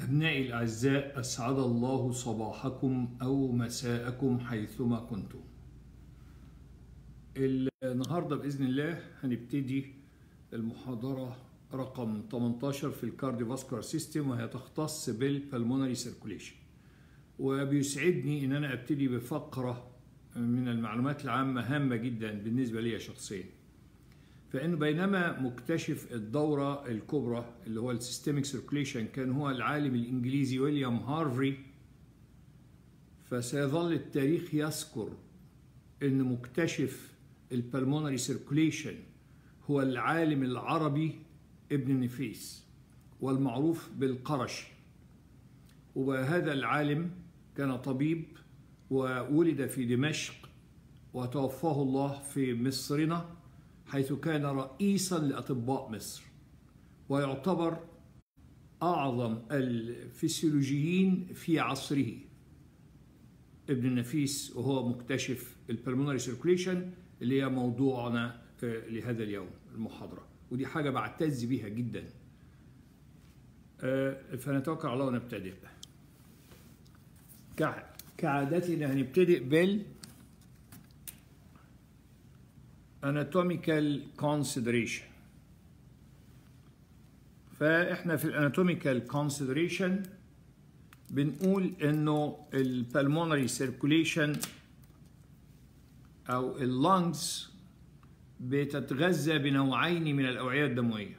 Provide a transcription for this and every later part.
أبنائي الأعزاء، أسعد الله صباحكم أو مساءكم حيثما كنتم. النهاردة بإذن الله هنبتدي المحاضرة رقم 18 في الكارديوفاسكولار سيستم، وهي تختص بالبلمونري سيركوليشن. وبيسعدني إن أنا أبتدي بفقرة من المعلومات العامة هامة جدا بالنسبة لي شخصيا. فإنه بينما مكتشف الدورة الكبرى اللي هو السيستميك سيركوليشن كان هو العالم الإنجليزي ويليام هارفي، فسيظل التاريخ يذكر إن مكتشف البلمونري سيركوليشن هو العالم العربي ابن نفيس والمعروف بالقرشي. وهذا العالم كان طبيب وولد في دمشق وتوفاه الله في مصرنا، حيث كان رئيسا لأطباء مصر، ويعتبر أعظم الفسيولوجيين في عصره ابن النفيس، وهو مكتشف البلمونري سيركوليشن اللي هي موضوعنا لهذا اليوم المحاضرة، ودي حاجة بعتز بيها جدا. فنتوكل على الله ونبتدئ. كعادتنا هنبتدئ بال anatomical consideration. فاحنا في الاناتوميكال كونسيدريشن بنقول انه البلمونري سيركوليشن او اللانجز بتتغذى بنوعين من الاوعيه الدمويه.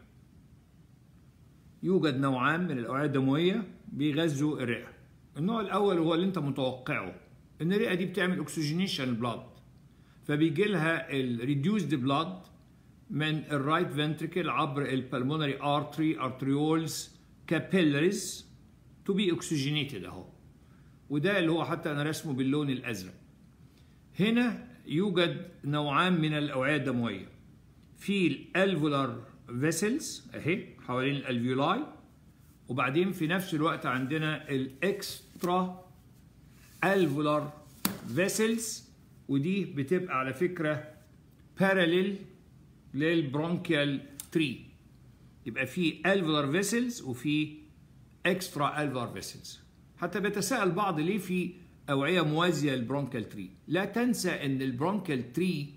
يوجد نوعان من الاوعيه الدمويه بيغذوا الرئه. النوع الاول هو اللي انت متوقعه، ان الرئه دي بتعمل اوكسجينيشن بلاد، فبيجي لها الريديوسد بلاد من الرايت فنتريكل عبر البلمونري ارتري، ارتريولز، كابيلاريز تو بي اوكسجينيتد اهو. وده اللي هو حتى انا رسمه باللون الازرق. هنا يوجد نوعان من الاوعيه الدمويه، في الالفولار فيسلز اهي حوالين الالفيولاي، وبعدين في نفس الوقت عندنا الاكسترا الفولار فيسلز، ودي بتبقى على فكرة parallel للبرونكيال تري. يبقى في alveolar vessels وفي extra alveolar vessels. حتى بيتساءل بعض ليه في أوعية موازية للبرونكيال تري. لا تنسى أن البرونكيال تري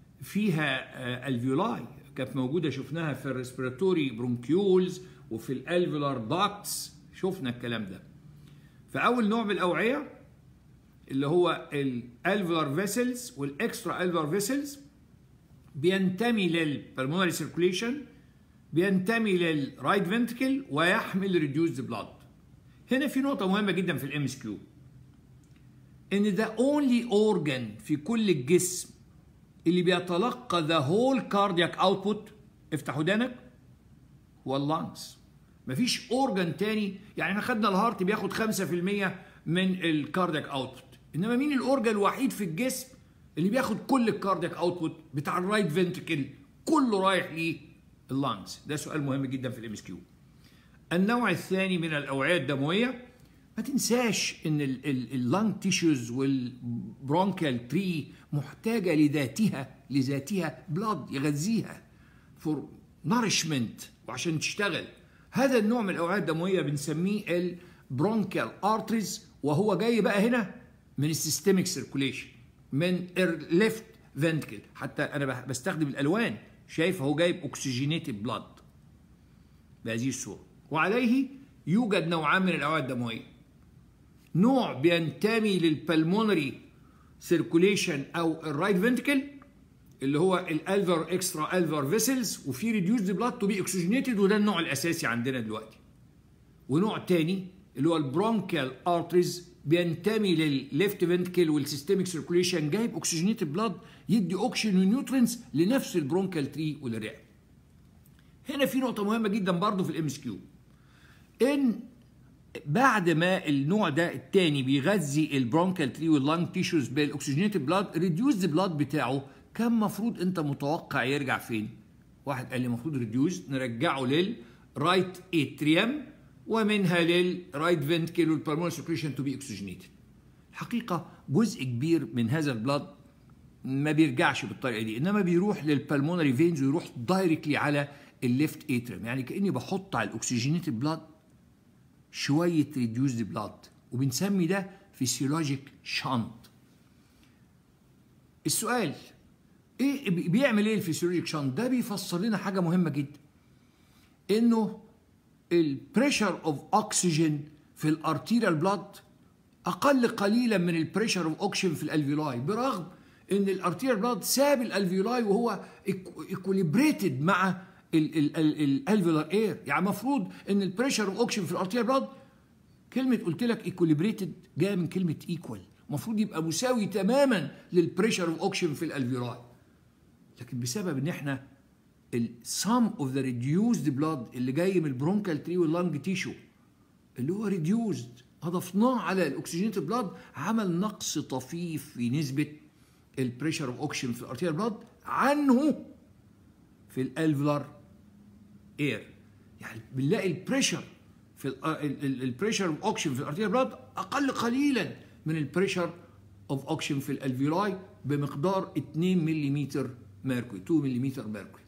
فيها الفيولاي كانت موجودة، شفناها في الريسبيراتوري برونكيولز وفي الالفيولار داكتس، شفنا الكلام ده. فأول نوع من الأوعية اللي هو الالفولار فيسلز والاكسترا الفولار فيسلز بينتمي للبلمونري سيركوليشن، بينتمي للرايت فنتريكل ويحمل ريديوسد بلاد. هنا في نقطة مهمة جدا في الام اس كيو، ان ده اونلي اورجان في كل الجسم اللي بيتلقى ذا هول كاردياك اوتبوت، افتح ودانك، هو اللانجز. مفيش اورجان تاني. يعني احنا خدنا الهارت بياخد 5% من الكاردياك اوتبوت، انما مين الاورجان الوحيد في الجسم اللي بياخد كل الكاردياك اوتبوت بتاع الرايت فنتريكل كله رايح ليه؟ اللانجز. ده سؤال مهم جدا في الام اس كيو. النوع الثاني من الاوعيه الدمويه، ما تنساش ان اللانج تيشوز والبرونكيال تري محتاجه لذاتها بلاد يغذيها فور نارشمنت وعشان تشتغل. هذا النوع من الاوعيه الدمويه بنسميه البرونكيال ارتريز، وهو جاي بقى هنا من السيستميك سيركوليشن من الليفت فنتريكل. حتى انا بستخدم الالوان، شايف اهو جايب اوكسجينيتد بلاد بهذه الصوره. وعليه يوجد نوعان من الاوعيه الدمويه، نوع بينتمي للبلمونري سيركوليشن او الرايت فنتريكل اللي هو الالفر اكسترا الفر فيسلز، وفي ريديوسد بلاد تو بي اوكسجينيتد، وده النوع الاساسي عندنا دلوقتي. ونوع تاني اللي هو البرونكيال ارتريز بينتمي للليفت فنتريكل والسيستميك سيركوليشن، جايب اوكسجينيتد بلاد يدي اوكسجين ونيوترينز لنفس البرونكيال تري وللرئه. هنا في نقطه مهمه جدا برضو في الام اس كيو، ان بعد ما النوع ده الثاني بيغذي البرونكيال تري واللانج تيشوز بالاكسجينيتد بلاد، ريديوز بلاد بتاعه كان مفروض انت متوقع يرجع فين؟ واحد قال لي المفروض ريديوز نرجعه للرايت اتريوم ومنها للرايت فنتريكل والبلمونري سيركوليشن تو بي اوكسجينيتد. الحقيقه جزء كبير من هذا البلاد ما بيرجعش بالطريقه دي، انما بيروح للبلمونري فينز ويروح دايركتلي على الليفت اتريوم. يعني كاني بحط على الاكسجينيتد بلاد شويه ريديوزد بلاد، وبنسمي ده فيسيولوجيك شانت. السؤال ايه بيعمل ايه الفيسيولوجيك شانت ده؟ بيفسر لنا حاجه مهمه جدا، انه البريشر اوف اوكسجين في الارتيريال بلاد اقل قليلا من البريشر اوف اوكسجين في الالفيولاي، برغم ان الارتيريال بلاد ساب الالفيولاي وهو ايكوليبريتد مع الالفيولار اير. يعني المفروض ان البريشر اوف اوكسجين في الارتيريال بلاد، كلمه قلت لك ايكوليبريتد جايه من كلمه ايكوال، المفروض يبقى مساوي تماما للبريشر اوف اوكسجين في الالفيولاي، لكن بسبب ان احنا السم اوف ذا ريديوزد بلاد اللي جاي من البرونكال تري واللنج تيشو اللي هو ريديوزد اضفناه على الاكسجينيتد بلاد، عمل نقص طفيف في نسبه البريشر اوف اوكسجين في الارتيريال بلاد عنه في الالفيولار اير. يعني بنلاقي البريشر في البريشر اوف اوكسجين في الارتيريال بلاد اقل قليلا من البريشر اوف اوكسجين في الالفيولاي بمقدار 2 ملم ميركوري، 2 ملم ميركوري.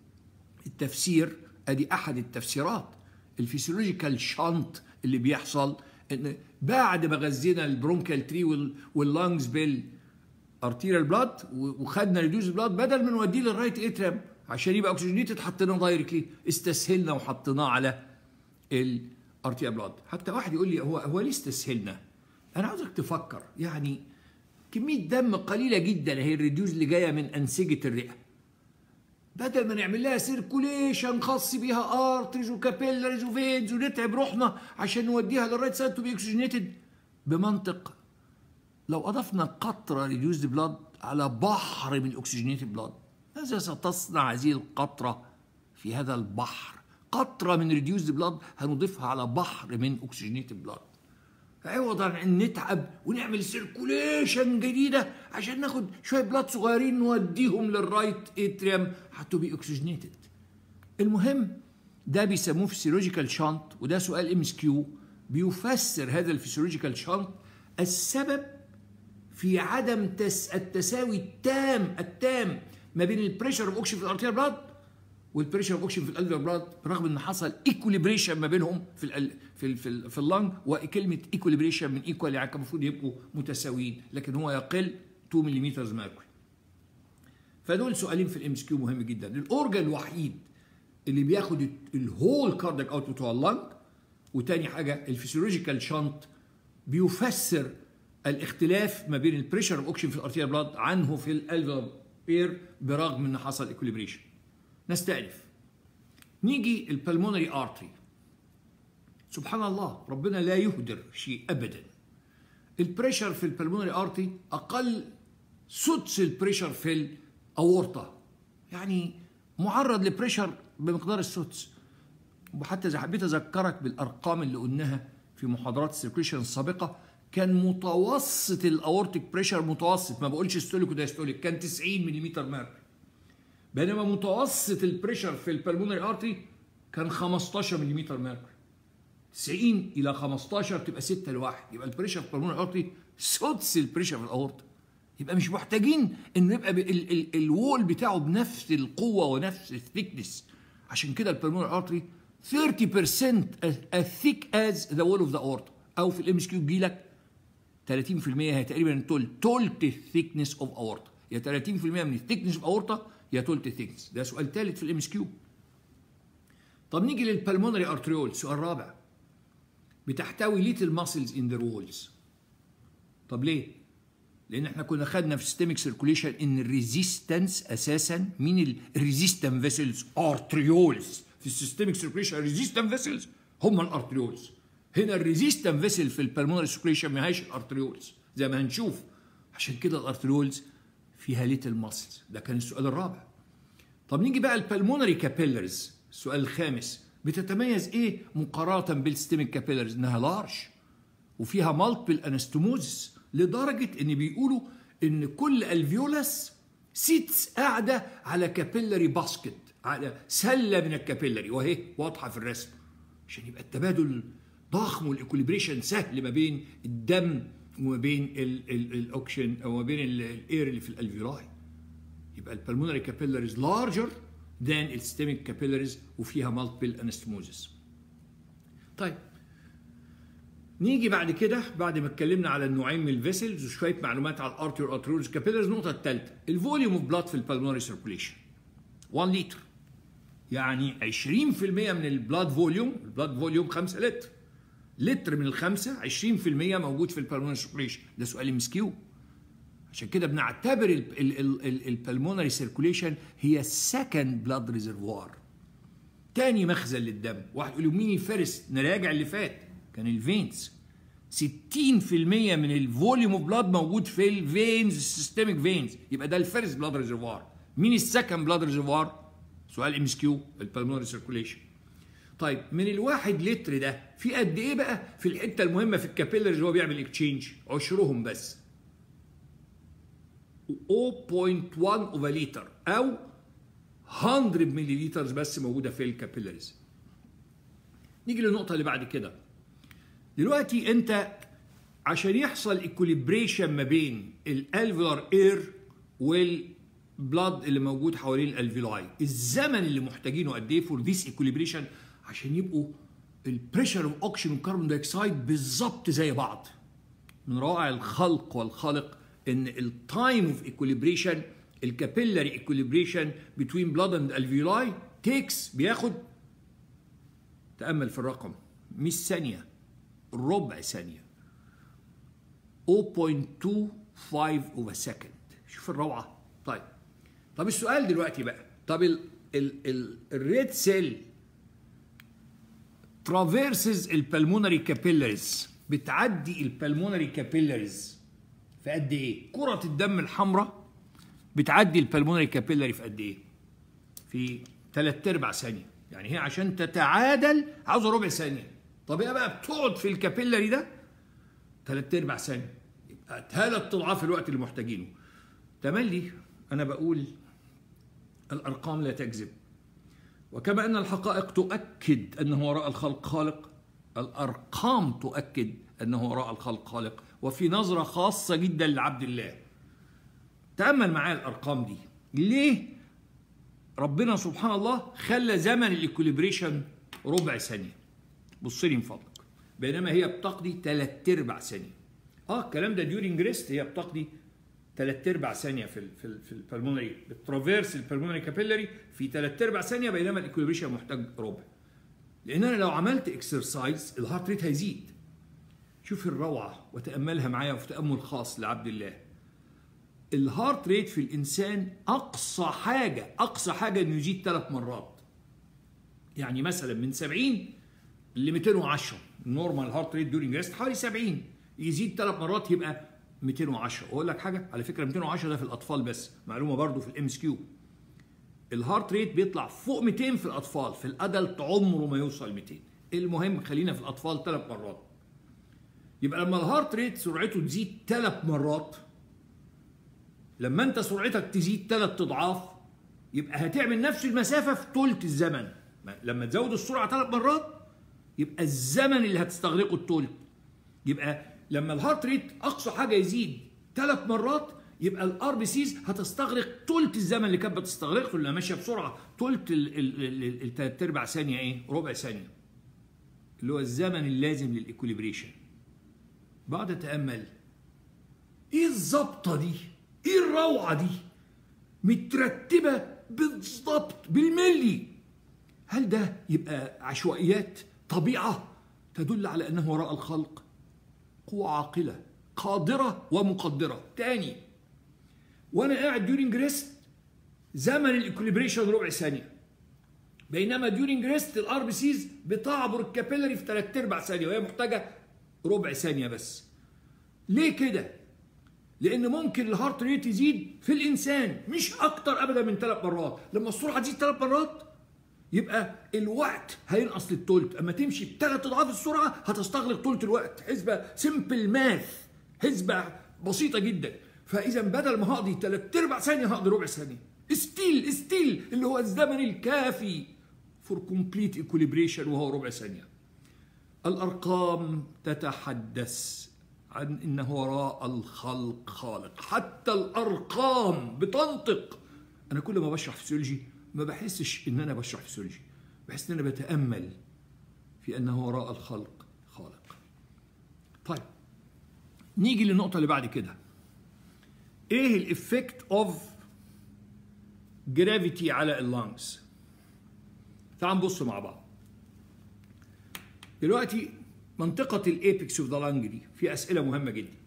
التفسير ادي احد التفسيرات الفسيولوجيكال شانت اللي بيحصل، ان بعد ما غذينا البرونكال تري واللانجز بالارتيريال بلاد وخدنا ريديوز بلاد، بدل ما نوديه للرايت اتريم عشان يبقى اوكسجينيتد حطيناه دايركتلي، استسهلنا وحطيناه على الارتيريال بلاد. حتى واحد يقول لي هو ليه استسهلنا؟ انا عاوزك تفكر، يعني كميه دم قليله جدا هي الريديوز اللي جايه من انسجه الرئه، بدل ما نعمل لها سيركوليشن خاص بيها ارتريز وكابيلاريز وفينز ونتعب روحنا عشان نوديها للرايت سايد تو بي اوكسجينيتد، بمنطق لو اضفنا قطره ريديوزد بلاد على بحر من الاكسجينيتد بلاد، ماذا ستصنع هذه القطره في هذا البحر؟ قطره من ريديوزد بلاد هنضيفها على بحر من اوكسجينيتد بلاد، عوضا عن نتعب ونعمل سيركوليشن جديده عشان ناخد شويه بلاد صغيرين نوديهم للرايت اتريم حتى بي اوكسجينيتد. المهم ده بيسموه فيسيولوجيكال شانت، وده سؤال ام اس كيو بيفسر هذا الفيسيولوجيكال شانت السبب في عدم التساوي التام ما بين البريشر اوف اوكسجين في الارتيريال بلاد والبريشر اوف اوكسجين في الالفيولار بلاد، برغم ان حصل ايكوليبريشن ما بينهم في اللنج، وكلمه ايكوليبريشن من ايكوال يعني كان المفروض يبقوا متساويين، لكن هو يقل 2 ملم ميركوري. فدول سؤالين في الام اس كيو مهم جدا. الاورجن الوحيد اللي بياخد الهول كاردياك اوت بتوع اللنج، وتاني حاجه الفسيولوجيكال شانت بيفسر الاختلاف ما بين البريشر اوف اوكسجين في الارتيريال بلاد عنه في الالفيولار اير برغم ان حصل ايكوليبريشن. نستأنف، نيجي البلمونري ارتري. سبحان الله، ربنا لا يهدر شيء ابدا. البريشر في البلمونري ارتري اقل سدس البريشر في الاورطه، يعني معرض لبريشر بمقدار السدس. وحتى اذا حبيت اذكرك بالارقام اللي قلناها في محاضرات السيركيشن السابقه، كان متوسط الاورتيك بريشر، متوسط ما بقولش ستوليك ودايستوليك، كان 90 ملم ميركوري، بينما متوسط البريشر في البلمونري ارتري كان 15 ملم ميركوري. 90 الى 15 تبقى 6 ل1، يبقى البريشر في البلمونري ارتري سدس البريشر في الاورطه. يبقى مش محتاجين انه يبقى الوول بتاعه بنفس القوه ونفس الثيكنس. عشان كده البلمونري ارتري 30% as thick as the wall of the aorta، او في الام اس كيو تجي لك 30% هي تقريبا تلت الثيكنس اوف اورطه، يا 30% من الثيكنس اوف اورطه يا تلت الثيكنس. ده سؤال ثالث في الام اس كيو. طب نيجي للبلمونري ارتريول، سؤال رابع. بتحتوي ليتل ماسلز ان ذا وولز. طب ليه؟ لان احنا كنا خدنا في سيستميك سيركوليشن ان الريزيستنس اساسا مين الريزيستنت فيسلز؟ ارتريولز. في السيستميك سيركوليشن الريزيستنت فيسلز هم الارتريولز. هنا الريزيستنت فيسل في البلمونري سيركوليشن ما هيش الارتريولز زي ما هنشوف، عشان كده الارتريولز فيها ليتل ماسلز. ده كان السؤال الرابع. طب نيجي بقى البلمونري كابيلرز، السؤال الخامس. بتتميز ايه مقارنه بالسيستميك كابيلرز؟ انها لارج وفيها مالتيبل انستوموزس، لدرجه ان بيقولوا ان كل الفيولس سيتس قاعده على كابيلري باسكت، على سله من الكابيلري، وهي واضحه في الرسم، عشان يبقى التبادل ضخم والاكوليبريشن سهل ما بين الدم وما بين الاوكسجين او ما بين الاير اللي في الالفيولاي. يبقى البلمونري كابيلاريز لارجر ذان السيستميك كابيلاريز وفيها مالتيبل انستموزس. طيب نيجي بعد كده بعد ما اتكلمنا على النوعين من الفيسلز وشويه معلومات على الارتير والارتريولز كابيلرز. النقطه الثالثه الفوليوم اوف بلاد في البلمونري سيركوليشن 1 لتر، يعني 20% من البلاد فوليوم 5 لتر. لتر من الخمسه 20% موجود في البلمونري سيركوليشن. ده سؤال ام اس كيو. عشان كده بنعتبر البلمونري سيركوليشن هي السكند بلاد ريزرفوار، تاني مخزن للدم. واحد يقول لي مين الفارس؟ نراجع اللي فات كان الفينز. 60% من الفوليوم اوف بلاد موجود في الفينز، السيستميك فينز، يبقى ده الفيرست بلاد ريزرفوار. مين السكند بلاد ريزرفوار؟ سؤال ام اس كيو، البلمونري سيركوليشن. طيب من الواحد لتر ده في قد ايه بقى في الحته المهمه في الكابيلرز اللي هو بيعمل اكتشينج؟ عشرهم بس 0.1 اوف لتر او 100 ملي لتر بس موجوده في الكابيلرز. نيجي للنقطه اللي بعد كده. دلوقتي انت عشان يحصل ايكوليبريشن ما بين الالفيولار اير والبلاد اللي موجود حوالين الالفيولاي، الزمن اللي محتاجينه قد ايه فور ذيس ايكوليبريشن عشان يبقوا البريشر اوف اوكسجين والكربون دايوكسيد بالظبط زي بعض. من روائع الخلق والخالق ان التايم اوف ايكوليبريشن، الكابيلاري ايكوليبريشن بين بلاد اند الفيولاي بياخد، تامل في الرقم، مش ثانيه، ربع ثانيه، 0.25 اوف سكند. شوف الروعه. طب السؤال دلوقتي بقى، طب الريد سيل ترافيرسز البلمونري كابيلاريز، بتعدي البلمونري كابيلاريز في قد ايه؟ كرة الدم الحمراء بتعدي البلمونري كابيلاري في قد ايه؟ في 3/4 ثانية. يعني هي عشان تتعادل عاوزة ربع ثانية. طب هي بقى بتقعد في الكابيلاري ده 3/4 ثانية، يبقى 3 أضعاف الوقت اللي محتاجينه. تملي أنا بقول الأرقام لا تكذب، وكما أن الحقائق تؤكد أنه وراء الخلق خالق، الأرقام تؤكد أنه وراء الخلق خالق، وفي نظرة خاصة جدا لعبد الله. تأمل معايا الأرقام دي. ليه ربنا سبحان الله خلى زمن الإكوليبريشن ربع ثانية؟ بص لي من فضلك. بينما هي بتقضي 3/4 ثانية. الكلام ده ديورينج ريست، هي بتقضي 3/4 ثانية في البلمونري، بترافيرس البلمونري كابيلاري في 3/4 ثانية، بينما الإكوليبريشن محتاج ربع. لأن أنا لو عملت اكسرسايز الهارت ريت هيزيد. شوف الروعة وتأملها معايا في تأمل خاص لعبد الله. الهارت ريت في الإنسان أقصى حاجة إنه يزيد 3 مرات. يعني مثلا من 70 ل 210، النورمال هارت ريت دورينج ريست حوالي 70، يزيد 3 مرات يبقى 210. أقول لك حاجة على فكرة، 210 ده في الأطفال بس، معلومة برضو في الام اس كيو. الهارت ريت بيطلع فوق 200 في الأطفال، في الأدلت عمره ما يوصل 200. المهم خلينا في الأطفال 3 مرات. يبقى لما الهارت ريت سرعته تزيد 3 مرات، لما انت سرعتك تزيد 3 أضعاف، يبقى هتعمل نفس المسافة في ثلث الزمن. لما تزود السرعة 3 مرات يبقى الزمن اللي هتستغرقه الثلث. يبقى لما الهارت ريت أقصى حاجة يزيد 3 مرات، يبقى الار بي سيز هتستغرق ثلث الزمن اللي كانت بتستغرقه، اللي ماشيه بسرعه ثلث ال3/4 ثانيه، ايه؟ ربع ثانيه، اللي هو الزمن اللازم للايكوليبريشن. بعد اتامل، ايه الظبطه دي؟ ايه الروعه دي؟ مترتبه بالظبط بالملي. هل ده يبقى عشوائيات؟ طبيعه تدل على انه وراء الخلق قوة عاقلة قادرة ومقدرة. تاني، وانا قاعد ديورينج ريست زمن الايكوليبريشن ربع ثانية، بينما ديورينج ريست الار بي سيز بتعبر الكابيلاري في 3/4 ثانية وهي محتاجة ربع ثانية بس. ليه كده؟ لأن ممكن الهارت ريت يزيد في الإنسان مش أكتر أبدا من 3 مرات. لما السرعة تزيد 3 مرات يبقى الوقت هينقص للثلث. اما تمشي ب3 أضعاف السرعه هتستغرق ثلث الوقت. حسبه سمبل ماث، حسبه بسيطه جدا. فاذا بدل ما هقضي 3/4 ثانيه هقضي ربع ثانيه. ستيل اللي هو الزمن الكافي فور كومبليت ايكوليبريشن، وهو ربع ثانيه. الارقام تتحدث عن انه وراء الخلق خالق. حتى الارقام بتنطق. انا كل ما بشرح فسيولوجي ما بحسش ان انا بشرح فسيولوجي، بحس ان انا بتامل في انه وراء الخلق خالق. طيب نيجي للنقطة اللي بعد كده. ايه الافكت اوف جرافيتي على اللانجز؟ تعال نبص مع بعض. دلوقتي منطقة الابيكس اوف ذا لانج دي في اسئلة مهمة جدا.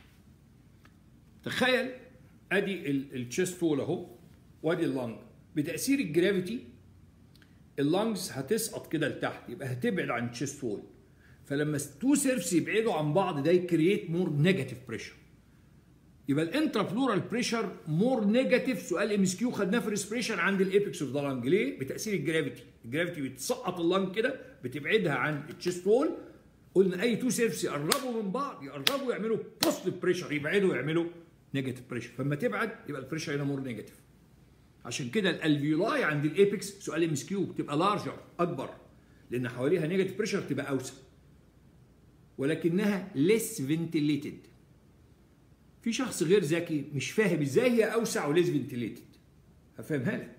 تخيل ادي التشيست وول اهو وادي اللانج، بتأثير الجرافيتي اللانجز هتسقط كده لتحت، يبقى هتبعد عن التشيست وول. فلما تو سيرفس يبعدوا عن بعض ده يكرييت مور نيجاتيف بريشر. يبقى الانترا بلورال بريشر مور نيجاتيف. سؤال ام اس كيو خدناه في الريسبريشن عند الابيكس اوف ذا لانج. ليه؟ بتاثير الجرافيتي. الجرافيتي بتسقط اللانج كده، بتبعدها عن التشيست وول. قلنا اي تو سيرفس يقربوا من بعض، يقربوا يعملوا بوزيتيف بريشر، يبعدوا يعملوا نيجاتيف بريشر. فلما تبعد يبقى البريشر هنا مور نيجاتيف. عشان كده الالفيولاي عند الابيكس سؤال ام اس كيو بتبقى لارجر، اكبر، لان حواليها نيجاتيف بريشر، تبقى اوسع، ولكنها ليس فنتليتد. في شخص غير ذكي مش فاهم ازاي هي اوسع وليس فنتليتد. هفهمها لك.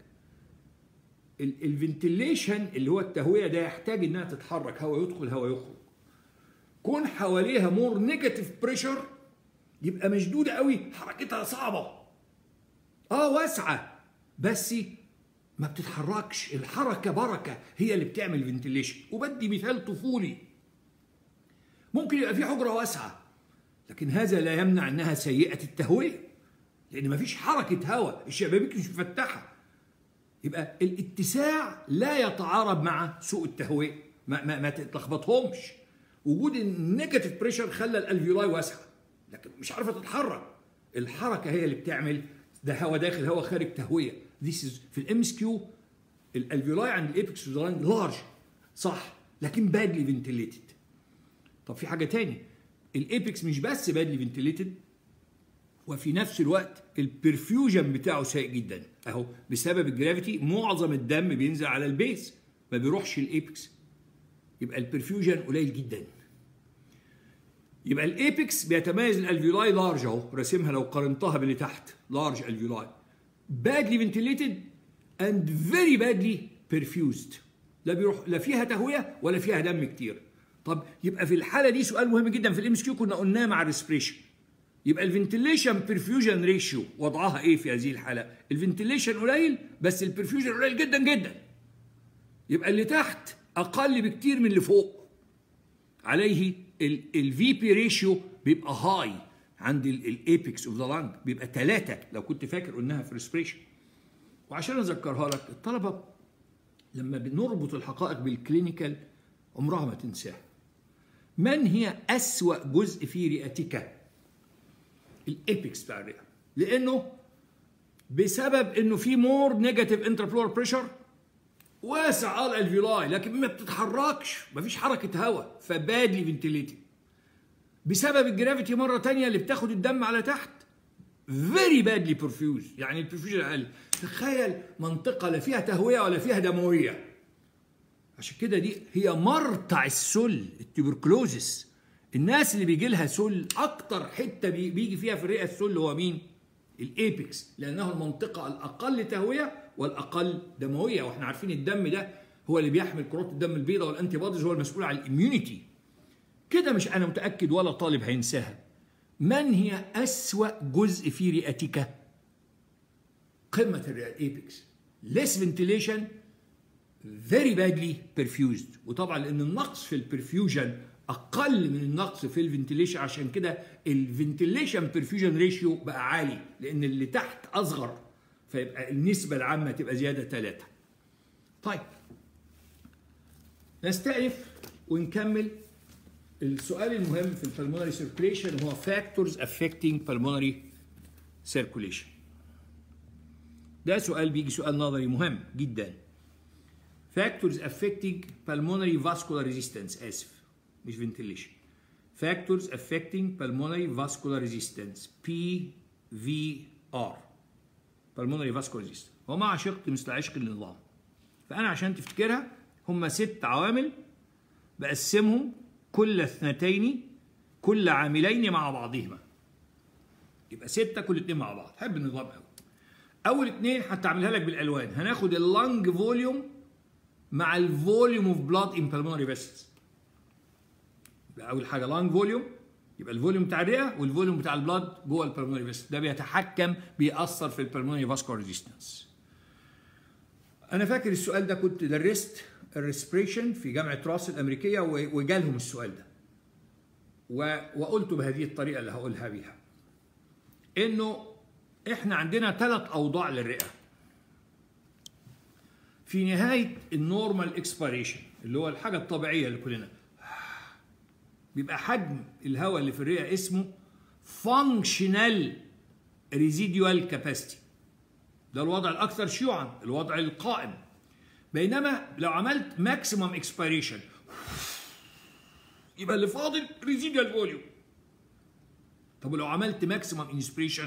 الفنتليشن اللي هو التهويه ده يحتاج انها تتحرك، هواء يدخل هواء يخرج. كون حواليها مور نيجاتيف بريشر يبقى مشدوده قوي، حركتها صعبه. واسعه بس ما بتتحركش. الحركه بركه هي اللي بتعمل فنتليشن. وبدي مثال طفولي. ممكن يبقى في حجره واسعه، لكن هذا لا يمنع انها سيئه التهويه، لان ما فيش حركه هواء، الشبابيك مش مفتحه. يبقى الاتساع لا يتعارض مع سوء التهويه، ما تتلخبطهمش. وجود النيجاتيف بريشر خلى الالفيولاي واسعه، لكن مش عارفه تتحرك. الحركه هي اللي بتعمل ده، هواء داخل هواء خارج، تهويه. في الام اس كيو الالفيولاي عند الابيكس اوف ذا لانج لارج صح، لكن بادلي فنتليتد. طب في حاجه تاني، الابيكس مش بس بادلي فنتليتد، وفي نفس الوقت البرفيوجن بتاعه سيء جدا. اهو بسبب الجرافيتي معظم الدم بينزل على البيس، ما بيروحش الابيكس، يبقى البرفيوجن قليل جدا. يبقى الابيكس بيتميز الالفيولاي لارج اهو، راسمها لو قارنتها باللي تحت، لارج الفيولاي، بادلي فنتليتد اند فيري بادلي برفيوزد. لا بيروح، لا فيها تهويه ولا فيها دم كتير. طب يبقى في الحاله دي سؤال مهم جدا في الام اس كيو كنا قلناه مع الريسبريشن. يبقى الفنتليشن برفيوجن ريشيو وضعها ايه في هذه الحاله؟ الفنتليشن قليل بس البرفيوجن قليل جدا جدا. يبقى اللي تحت اقل بكتير من اللي فوق. عليه الفي بي ريشيو بيبقى هاي عند الابيكس اوف ذا لانج، بيبقى 3 لو كنت فاكر قلناها في الريسبريشن. وعشان اذكرها لك، الطلبه لما بنربط الحقائق بالكلينيكال عمرها ما تنساها. من هي أسوأ جزء في رئتك؟ الابيكس بتاع الرئه، لانه بسبب انه في مور نيجاتيف انترافلور بريشر، واسع الالفيولاي لكن ما بتتحركش، ما فيش حركه هواء، فبادلي فنتليتد. بسبب الجرافيتي مره ثانيه اللي بتاخد الدم على تحت، فيري بادلي برفيوز، يعني البرفيوجن اقل. تخيل منطقه لا فيها تهويه ولا فيها دمويه. عشان كده دي هي مرتع السل، التوبركلوزس. الناس اللي بيجي لها سل اكتر حته بيجي فيها في الرئه السل هو مين؟ الابيكس، لانه المنطقه الاقل تهويه والاقل دمويه. واحنا عارفين الدم ده هو اللي بيحمل كرات الدم البيضاء والانتي بوديز، هو المسؤول عن الاميونيتي. كده مش انا متاكد ولا طالب هينساها. من هي اسوأ جزء في رئتك؟ قمه الرئه الابيكس. less ventilation, very badly perfused. وطبعا لان النقص في البرفيوجن اقل من النقص في الفنتيليشن، عشان كده الفنتيليشن برفيوجن ريشيو بقى عالي، لان اللي تحت اصغر، فيبقى النسبه العامه تبقى زياده 3. طيب نستأنف ونكمل. السؤال المهم في البلمونري سيركوليشن هو factors affecting pulmonary circulation. ده سؤال بيجي، سؤال نظري مهم جدا. factors affecting pulmonary vascular resistance، اسف مش ventilation. factors affecting pulmonary vascular resistance PVR، pulmonary vascular resistance. وما عشقت مثل عشق النظام. فأنا عشان تفتكرها هم 6 عوامل بقسمهم كل 2 كل عاملين مع بعضهما. يبقى 6 كل 2 مع بعض. حب النظام قوي. أول 2 هتعملها لك بالألوان. هناخد اللانج فوليوم مع الفوليوم اوف بلاد ان بالمونري فيسلز. اول حاجه لانج فوليوم يبقى الفوليوم بتاع الرئه والفوليوم بتاع البلاد جوه البلمونري فيسل ده بيتحكم بيأثر في البلمونري فاسكولار ريزيستنس. انا فاكر السؤال ده كنت درست الريسبريشن في جامعه راس الامريكيه وجالهم السؤال ده وقلته بهذه الطريقه اللي هقولها بيها، انه احنا عندنا 3 اوضاع للرئه. في نهايه النورمال اكسبيريشن اللي هو الحاجه الطبيعيه اللي كلنا بيبقى حجم الهواء اللي في الرئه اسمه functional residual capacity، ده الوضع الاكثر شيوعا، الوضع القائم. بينما لو عملت maximum expiration يبقى اللي فاضل residual volume. طب ولو عملت maximum inspiration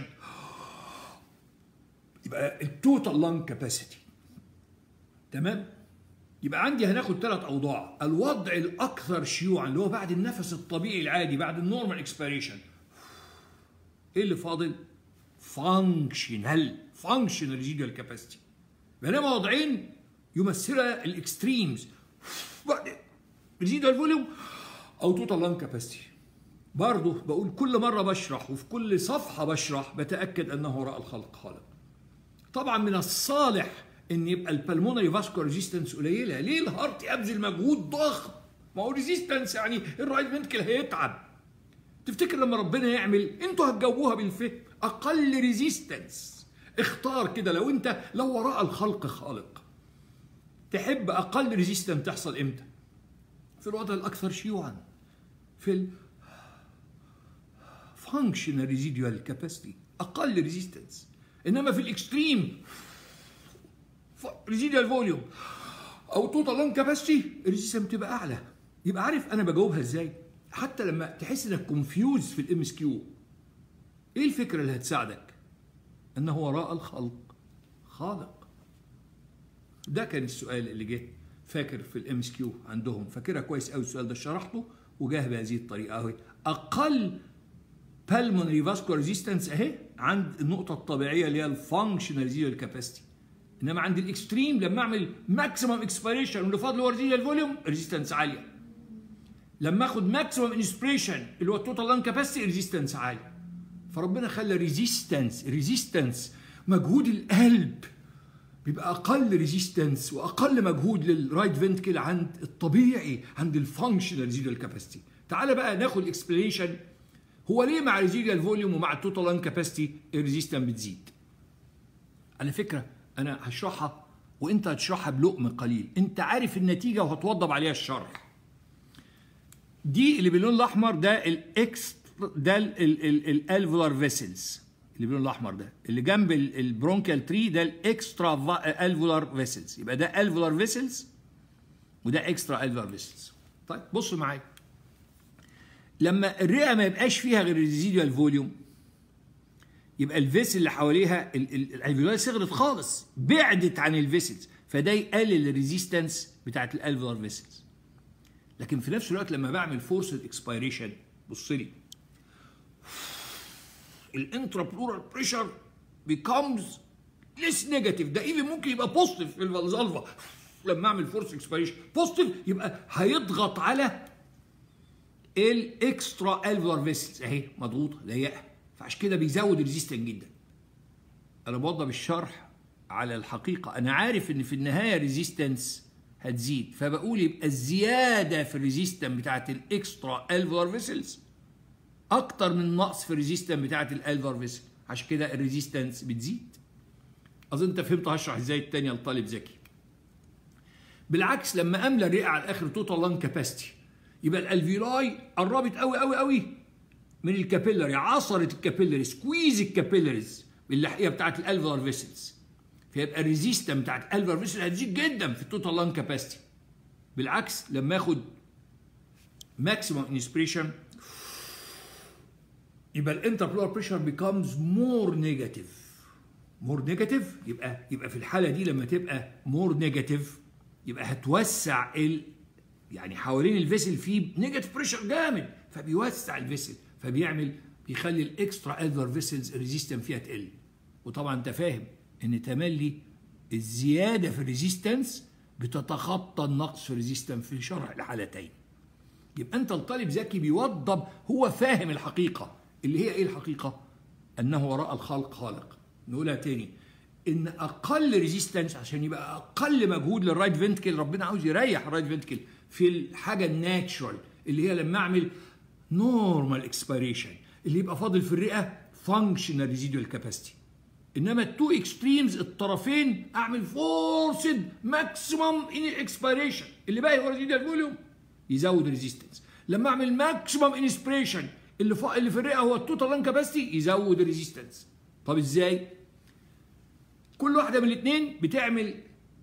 يبقى التوتال لانج كاباسيتي. تمام؟ يبقى عندي هناخد 3 اوضاع. الوضع الاكثر شيوعا اللي هو بعد النفس الطبيعي العادي بعد النورمال اكسبيريشن، ايه اللي فاضل؟ فانكشنال ريزيدوال كاباسيتي. بينما وضعين يمثلها الاكستريمز، ريزيدوال فوليوم او توتال لانج كاباسيتي. برضه بقول كل مره بشرح وفي كل صفحه بشرح بتاكد انه وراء الخلق خالق. طبعا من الصالح ان يبقى البلمونري فاسكولار ريزيستنس قليله. ليه الهارت يبذل مجهود ضخم؟ ما هو ريزيستنس يعني الرايت فنتكل هيتعب. تفتكر لما ربنا يعمل انتوا هتجووها بالفهم اقل ريزيستنس. اختار كده لو وراء الخلق خالق تحب اقل ريزيستنس تحصل امتى؟ في الوضع الاكثر شيوعا، في الفانكشنال ريزيدوال كاباسيتي اقل ريزيستنس. انما في الاكستريم ريزيدوال فوليوم او توتال لانج كاباسيتي الريزيستنس بتبقى اعلى. يبقى عارف انا بجاوبها ازاي؟ حتى لما تحس انك كونفيوز في الام اس كيو، ايه الفكره اللي هتساعدك؟ انه وراء الخلق خالق. ده كان السؤال اللي جه فاكر في الام اس كيو عندهم، فاكرها كويس قوي السؤال ده، شرحته وجاه بهذه الطريقه اهي. اقل pulmonary vascular resistance اهي عند النقطه الطبيعيه اللي هي الفانكشنال ريزيدوال كاباسيتي. انما عند الاكستريم لما اعمل ماكسيمم اكسبيريشن واللي فاضل هو ريزيدوال فوليوم ريزيستنس عاليه. لما اخد ماكسيمم انسبريشن اللي هو التوتال لانج كاباسيتي ريزيستنس عاليه. فربنا خلى ريزيستنس مجهود القلب بيبقى اقل ريزيستنس واقل مجهود للرايت فنتكل عند الطبيعي عند الفانكشنال ريزيدوال كاباسيتي. تعالى بقى ناخد اكسبلانيشن هو ليه مع ريزيدوال فوليوم ومع التوتال لانج كاباسيتي الريزيستنس بتزيد. على فكره انا هشرحها وانت هتشرحها بلقم قليل، انت عارف النتيجه وهتوضب عليها الشرح. دي اللي باللون الاحمر ده الالفولار فيسلز اللي باللون الاحمر ده، اللي جنب البرونكيال تري ده الاكسترا الفولار فيسلز. يبقى ده الفولار فيسلز وده اكسترا الفولار فيسلز. طيب بصوا معايا، لما الرئه ما يبقاش فيها غير الريزيدوال فوليوم يبقى الفيسل اللي حواليها الالفيولار صغرت خالص، بعدت عن الفيسلز، فده يقلل الريزيستنس بتاعت الالفولار فيسلز. لكن في نفس الوقت لما بعمل فورس اكسبيريشن بص لي الانترا بلورال بريشر بيكمز ليس نيجاتيف، ده ايفن ممكن يبقى بوزيتيف في الفالفا. لما اعمل فورس اكسبيريشن بوزيتيف يبقى هيضغط على الاكسترا الفولار فيسلز اهي مضغوطه ضيقه، فعشان كده بيزود الريزيستنس جدا. انا بوضب الشرح على الحقيقه، انا عارف ان في النهايه الريزيستنس هتزيد، فبقول يبقى الزياده في الريزيستنس بتاعت الاكسترا الفولار فيسلز اكتر من النقص في الريزيستنس بتاعت الالفولار فيسل، عشان كده الريزيستنس بتزيد. اظن انت فهمت هشرح ازاي الثانيه لطالب ذكي. بالعكس لما املى الرئه على الاخر توتال لانج كاباسيتي يبقى الالفيولاي قربت قوي قوي قوي من الكابيلاري، عصرت الكابيلاري، سكويز الكابيلاريز باللحقيه بتاعت الالفولار فيسلز، فيبقى الريزيستنس بتاعت الالفولار فيسل هتزيد جدا في التوتال لانج كاباسيتي. بالعكس لما اخد ماكسيمم انسبريشن يبقى الانتربلور بريشر بيكمز مور نيجاتيف. يبقى في الحاله دي لما تبقى مور نيجاتيف يبقى هتوسع يعني حوالين الفيسل فيه نيجاتيف بريشر جامد، فبيوسع الفيسل، بيخلي الاكسترا الفولار فيسلز الريزيستنس فيها تقل. وطبعا انت فاهم ان تملي الزياده في الريزيستنس بتتخطى النقص في الريزيستنس في شرح الحالتين. يبقى انت الطالب ذكي بيوضب، هو فاهم الحقيقه اللي هي ايه الحقيقه؟ انه وراء الخلق خالق. نقولها تاني، ان اقل ريزيستنس عشان يبقى اقل مجهود للرايت فنتكل، ربنا عاوز يريح الرايت فنتكل في الحاجه الناتشرال اللي هي لما اعمل نورمال اكسبيريشن اللي يبقى فاضل في الرئه فانكشنال ريزيدوال كاباسيتي. انما التو اكستريمز الطرفين اعمل فورسد ماكسيمم ان اكسبيريشن اللي باقي هو ريزيدوال فوليوم يزود ريزيستنس. لما اعمل ماكسيمم انسبريشن اللي في الرئه هو التوتال لان كاباسيتي يزود الريزيستنس. طب ازاي؟ كل واحده من الاثنين بتعمل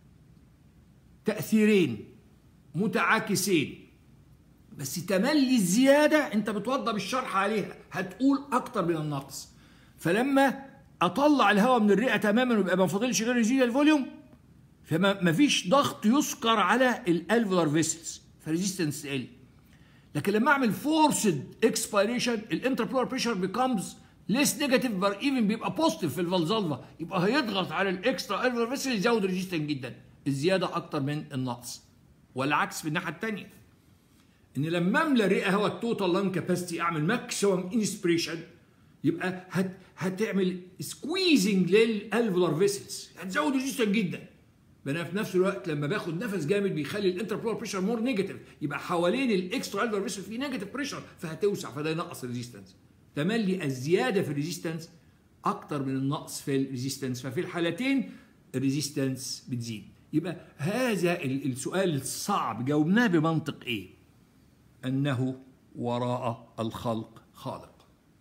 تاثيرين متعاكسين، بس تملي الزياده انت بتوضب الشرح عليها هتقول اكتر من النقص. فلما اطلع الهواء من الرئه تماما ويبقى ما فاضلش غير ريزيدوال فوليوم، فما فيش ضغط يسكر على الالفولار فيسلز فريزيستنس تقل. لكن لما اعمل فورسد اكسبيريشن الانتربلور بريشر بيكمز ليس نيجاتيف بر ايفن بيبقى بوزيتيف في الفالزالفا، يبقى هيضغط على الاكسترا الفولار فيسل يزود ريزيستنس جدا، الزياده اكتر من النقص. والعكس في الناحيه الثانيه، ان لما املى الرئه هو التوتال لان كاباسيتي اعمل ماكسيمم انسبريشن يبقى هتعمل سكويزنج للالفولار فيسلز هتزود ريزيستنس جدا. بنا في نفس الوقت لما باخد نفس جامد بيخلي الانتربلور بريشر مور نيجاتيف، يبقى حوالين الاكسترا الفولار فيسل في نيجاتيف بريشر فهتوسع، فده ينقص الريزيستنس. تملي الزياده في الريزيستنس اكتر من النقص في الريزيستنس، ففي الحالتين الريزيستنس بتزيد. يبقى هذا السؤال الصعب جاوبناه بمنطق ايه؟ انه وراء الخلق خالق.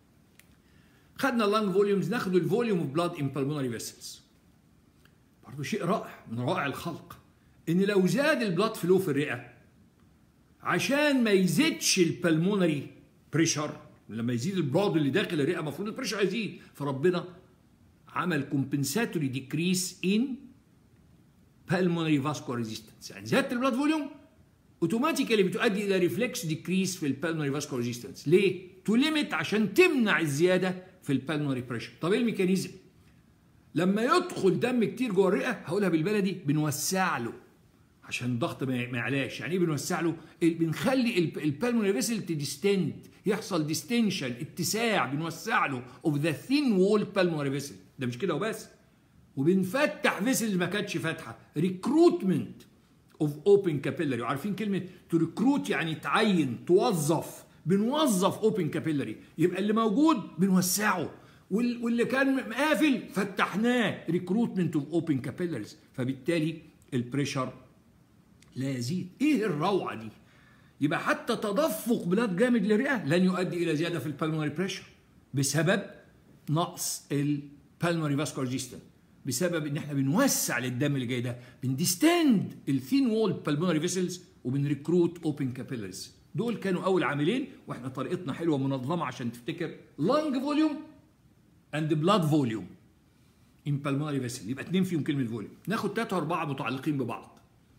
خدنا اللانج فوليومز، ناخد الفوليوم اوف بلاد ان بالمونري فيسلز. برضه شيء رائع من روائع الخلق، ان لو زاد البلاد فلو في الرئه عشان ما يزيدش البلمونري بريشر، لما يزيد البلاد اللي داخل الرئه المفروض البريشر يزيد، فربنا عمل كومبنساتوري ديكريس ان بالمونري فاسكولار ريزيستنس. يعني زياده البلاد فوليوم اوتوماتيكالي بتؤدي الى ريفلكس ديكريس في البالمونري فاسكولار ريزيستنس. ليه؟ تو ليميت، عشان تمنع الزياده في البالمونري بريشر. طب ايه الميكانيزم؟ لما يدخل دم كتير جوه الرئه، هقولها بالبلدي، بنوسع له عشان الضغط ما يعلاش. يعني ايه بنوسع له؟ بنخلي البالمونري فيسل تديستند، يحصل ديستنشن، اتساع، بنوسع له اوف ذا ثين وول بالمونري فيسل. ده مش كده وبس، وبنفتح فيسل ما كانتش فاتحه، ريكروتمنت اوف اوبن كابيلاري. وعارفين كلمه تو ريكروت يعني تعين، توظف، بنوظف اوبن كابيلاري، يبقى اللي موجود بنوسعه، واللي كان قافل فتحناه، ريكروتمنت اوف اوبن كابيلاريز، فبالتالي البريشر لا يزيد. ايه الروعه دي؟ يبقى حتى تدفق بلاد جامد للرئه لن يؤدي الى زياده في البالمونري بريشر بسبب نقص البالمونري فاسكولار ريزيستنس، بسبب ان احنا بنوسع للدم اللي جاي ده، بنديستند الثين وول بالمونري فيسلز وبنريكروت اوبن كابيلاريز. دول كانوا اول عاملين، واحنا طريقتنا حلوه منظمه عشان تفتكر لانج فوليوم اند بلاد فوليوم ان بالمونري فيسل، يبقى اتنين فيهم كلمه فوليوم. ناخد 3 و4 متعلقين ببعض.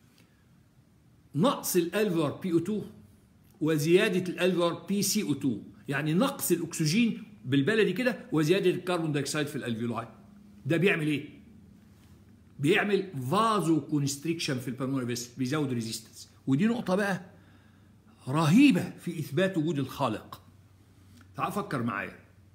نقص الالفولار بي او 2 وزياده الالفولار بي سي او 2، يعني نقص الاكسجين بالبلدي كده وزياده الكربون دايوكسيد في الالفيولاي. ده بيعمل ايه؟ بيعمل فازو كونستريكشن في البلمونري فيسل، بيزود ريزيستنس. ودي نقطه بقى رهيبه في اثبات وجود الخالق. تعال فكر معايا،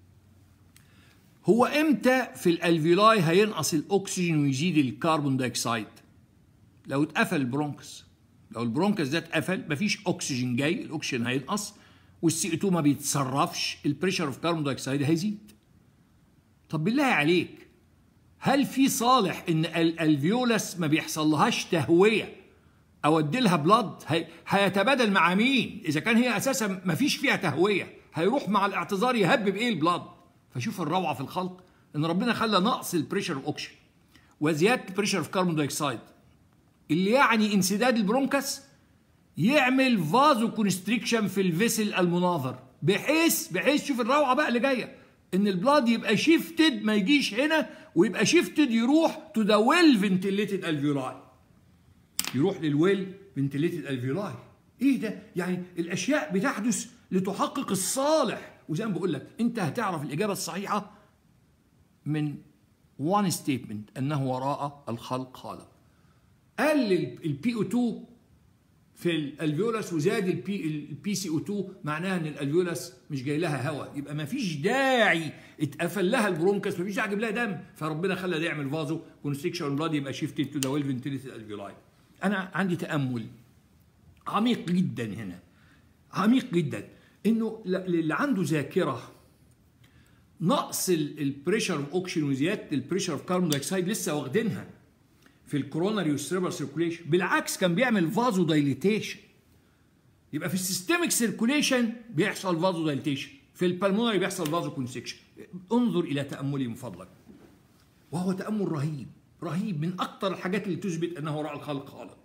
هو امتى في الالفيولاي هينقص الاكسجين ويزيد الكربون دايوكسيد؟ لو اتقفل البرونكس. لو البرونكس ده اتقفل مفيش اكسجين جاي، الاكسجين هينقص والسي 2 ما بيتصرفش، البريشر اوف كربون دايوكسيد هيزيد. طب بالله عليك، هل في صالح ان الالفيولس ما بيحصلهاش تهويه اودي لها بلاد؟ هيتبادل مع مين؟ اذا كان هي اساسا ما فيش فيها تهويه هيروح مع الاعتذار يهبب ايه البلاد. فشوف الروعه في الخلق، ان ربنا خلى نقص البريشر اوف اوكسجين وزياده البريشر اوف كربون دايوكسيد، اللي يعني انسداد البرونكس، يعمل فازو كونستريكشن في الفيسل المناظر، بحيث شوف الروعه بقى اللي جايه، ان البلاد يبقى شيفتد، ما يجيش هنا ويبقى شيفتد يروح تو ذا ويل فنتليتد الفيولاي، يروح للويل فنتليتد الفيولاي. ايه ده؟ يعني الاشياء بتحدث لتحقق الصالح. وزي ما بقول لك، انت هتعرف الاجابه الصحيحه من وان ستيتمنت، انه وراء الخلق خالق. قلل البي او 2 في الالفيولاس وزاد البي سي او 2 معناها ان الالفيولاس مش جاي لها هواء، يبقى ما فيش داعي اتقفل لها البرونكس، ما فيش داعي اجيب لها دم، فربنا خلى ده يعمل فازو كونستريكشن بلاد يبقى شيفتد تو ذا ويل فنتيليتد الفيولاي. انا عندي تامل عميق جدا هنا، عميق جدا، انه اللي عنده ذاكره نقص البريشر اوف اوكسجين وزياده البريشر اوف كاربون دايوكسيد لسه واخدينها في الكوروناري والسيربرال سيركوليشن، بالعكس كان بيعمل فازو دايليتيشن. يبقى في السيستميك سيركوليشن بيحصل فازو دايليتيشن، في البلمونري بيحصل فازو كونستريكشن. انظر الى تاملي من فضلك، وهو تامل رهيب رهيب، من اكثر الحاجات اللي تثبت انه وراء الخلق خالق.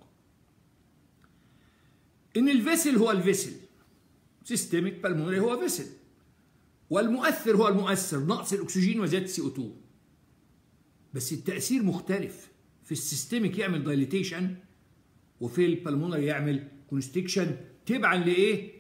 ان الفيسل هو الفيسل، سيستميك بالمونري هو فيسل، والمؤثر هو المؤثر، نقص الاكسجين وزياده السي او 2، بس التاثير مختلف. في السيستميك يعمل دايليتيشن، وفي البلمونري يعمل كونستريكشن، تبعا لايه؟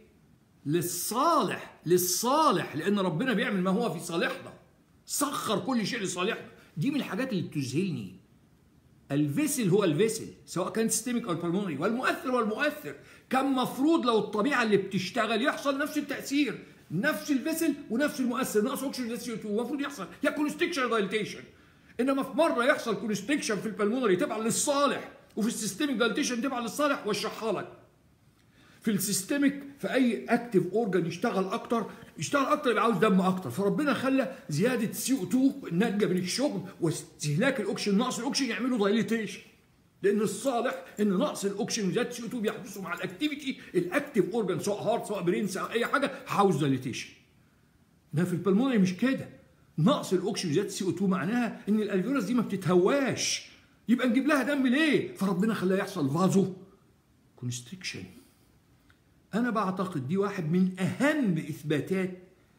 للصالح، لان ربنا بيعمل ما هو في صالحنا، سخر كل شيء لصالحنا. دي من الحاجات اللي بتذهلني. الفيسل هو الفيسل سواء كان سيستميك او البلمونري، والمؤثر هو المؤثر. كان مفروض لو الطبيعه اللي بتشتغل يحصل نفس التاثير، نفس الفيسل ونفس المؤثر، نقص اكسجين سي او 2، المفروض يحصل يا كونستريكشن دايليتيشن. انما في مره يحصل كونستريكشن في البلمونري تبع للصالح، وفي السيستميك دايليتيشن تبع للصالح، واشرحها لك. في السيستميك في اي اكتيف اورجان يشتغل اكتر يبقى عاوز دم اكتر، فربنا خلى زياده سي او 2 الناتجه من الشغل واستهلاك الاكسجين، نقص الاكسجين يعملوا دايليتيشن. لان الصالح ان نقص الاكسجين وزياده سي او 2 بيحدثوا مع الاكتيفيتي، الاكتيف اورجان سواء هارت سواء برين سواء اي حاجه عاوز دايليتيشن. ده في البلمونري مش كده، نقص الاكسجين وزياده سي او 2 معناها ان الالفيولاس دي ما بتتهواش، يبقى نجيب لها دم ليه؟ فربنا خلاها يحصل فازو كونستريكشن. انا بعتقد دي واحد من اهم اثباتات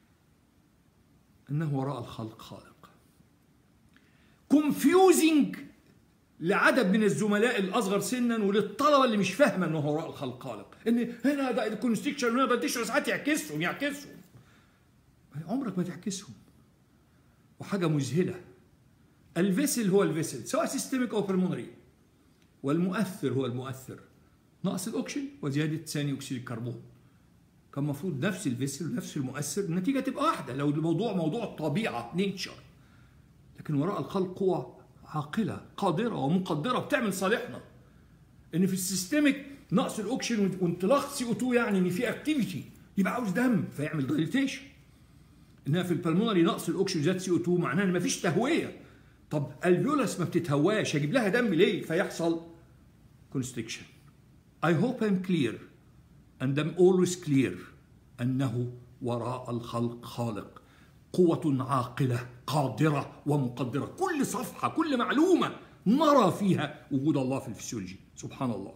انه وراء الخلق خالق. كونفيوزنج لعدد من الزملاء الاصغر سنا وللطلبه اللي مش فاهمه انه وراء الخلق خالق، ان هنا ده الكونستريكشن وهنا ده الديشن، ساعات يعكسهم عمرك ما تعكسهم. وحاجه مذهله، الفيسل هو الفيسل سواء سيستميك او بالمونري، والمؤثر هو المؤثر، نقص الاكسجين وزياده ثاني اكسيد الكربون. كان المفروض نفس الفيسل ونفس المؤثر النتيجه تبقى واحده لو الموضوع موضوع الطبيعه نيتشر. لكن وراء الخلق قوى عاقله قادره ومقدره بتعمل صالحنا. ان في السيستميك نقص الاكسجين وانطلاق سي او 2 يعني ان في اكتيفيتي يبقى عاوز دم فيعمل دايليتيشن. انها في البلمونري نقص الاكسجين وزياده سي او 2 معناها ان مفيش تهويه. طب الفيولاس ما بتتهواش، هجيب لها دم ليه؟ فيحصل كونستريكشن. I hope I'm clear and I'm always clear أنه وراء الخلق خالق، قوة عاقلة قادرة ومقدرة. كل صفحة كل معلومة نرى فيها وجود الله في الفسيولوجي، سبحان الله.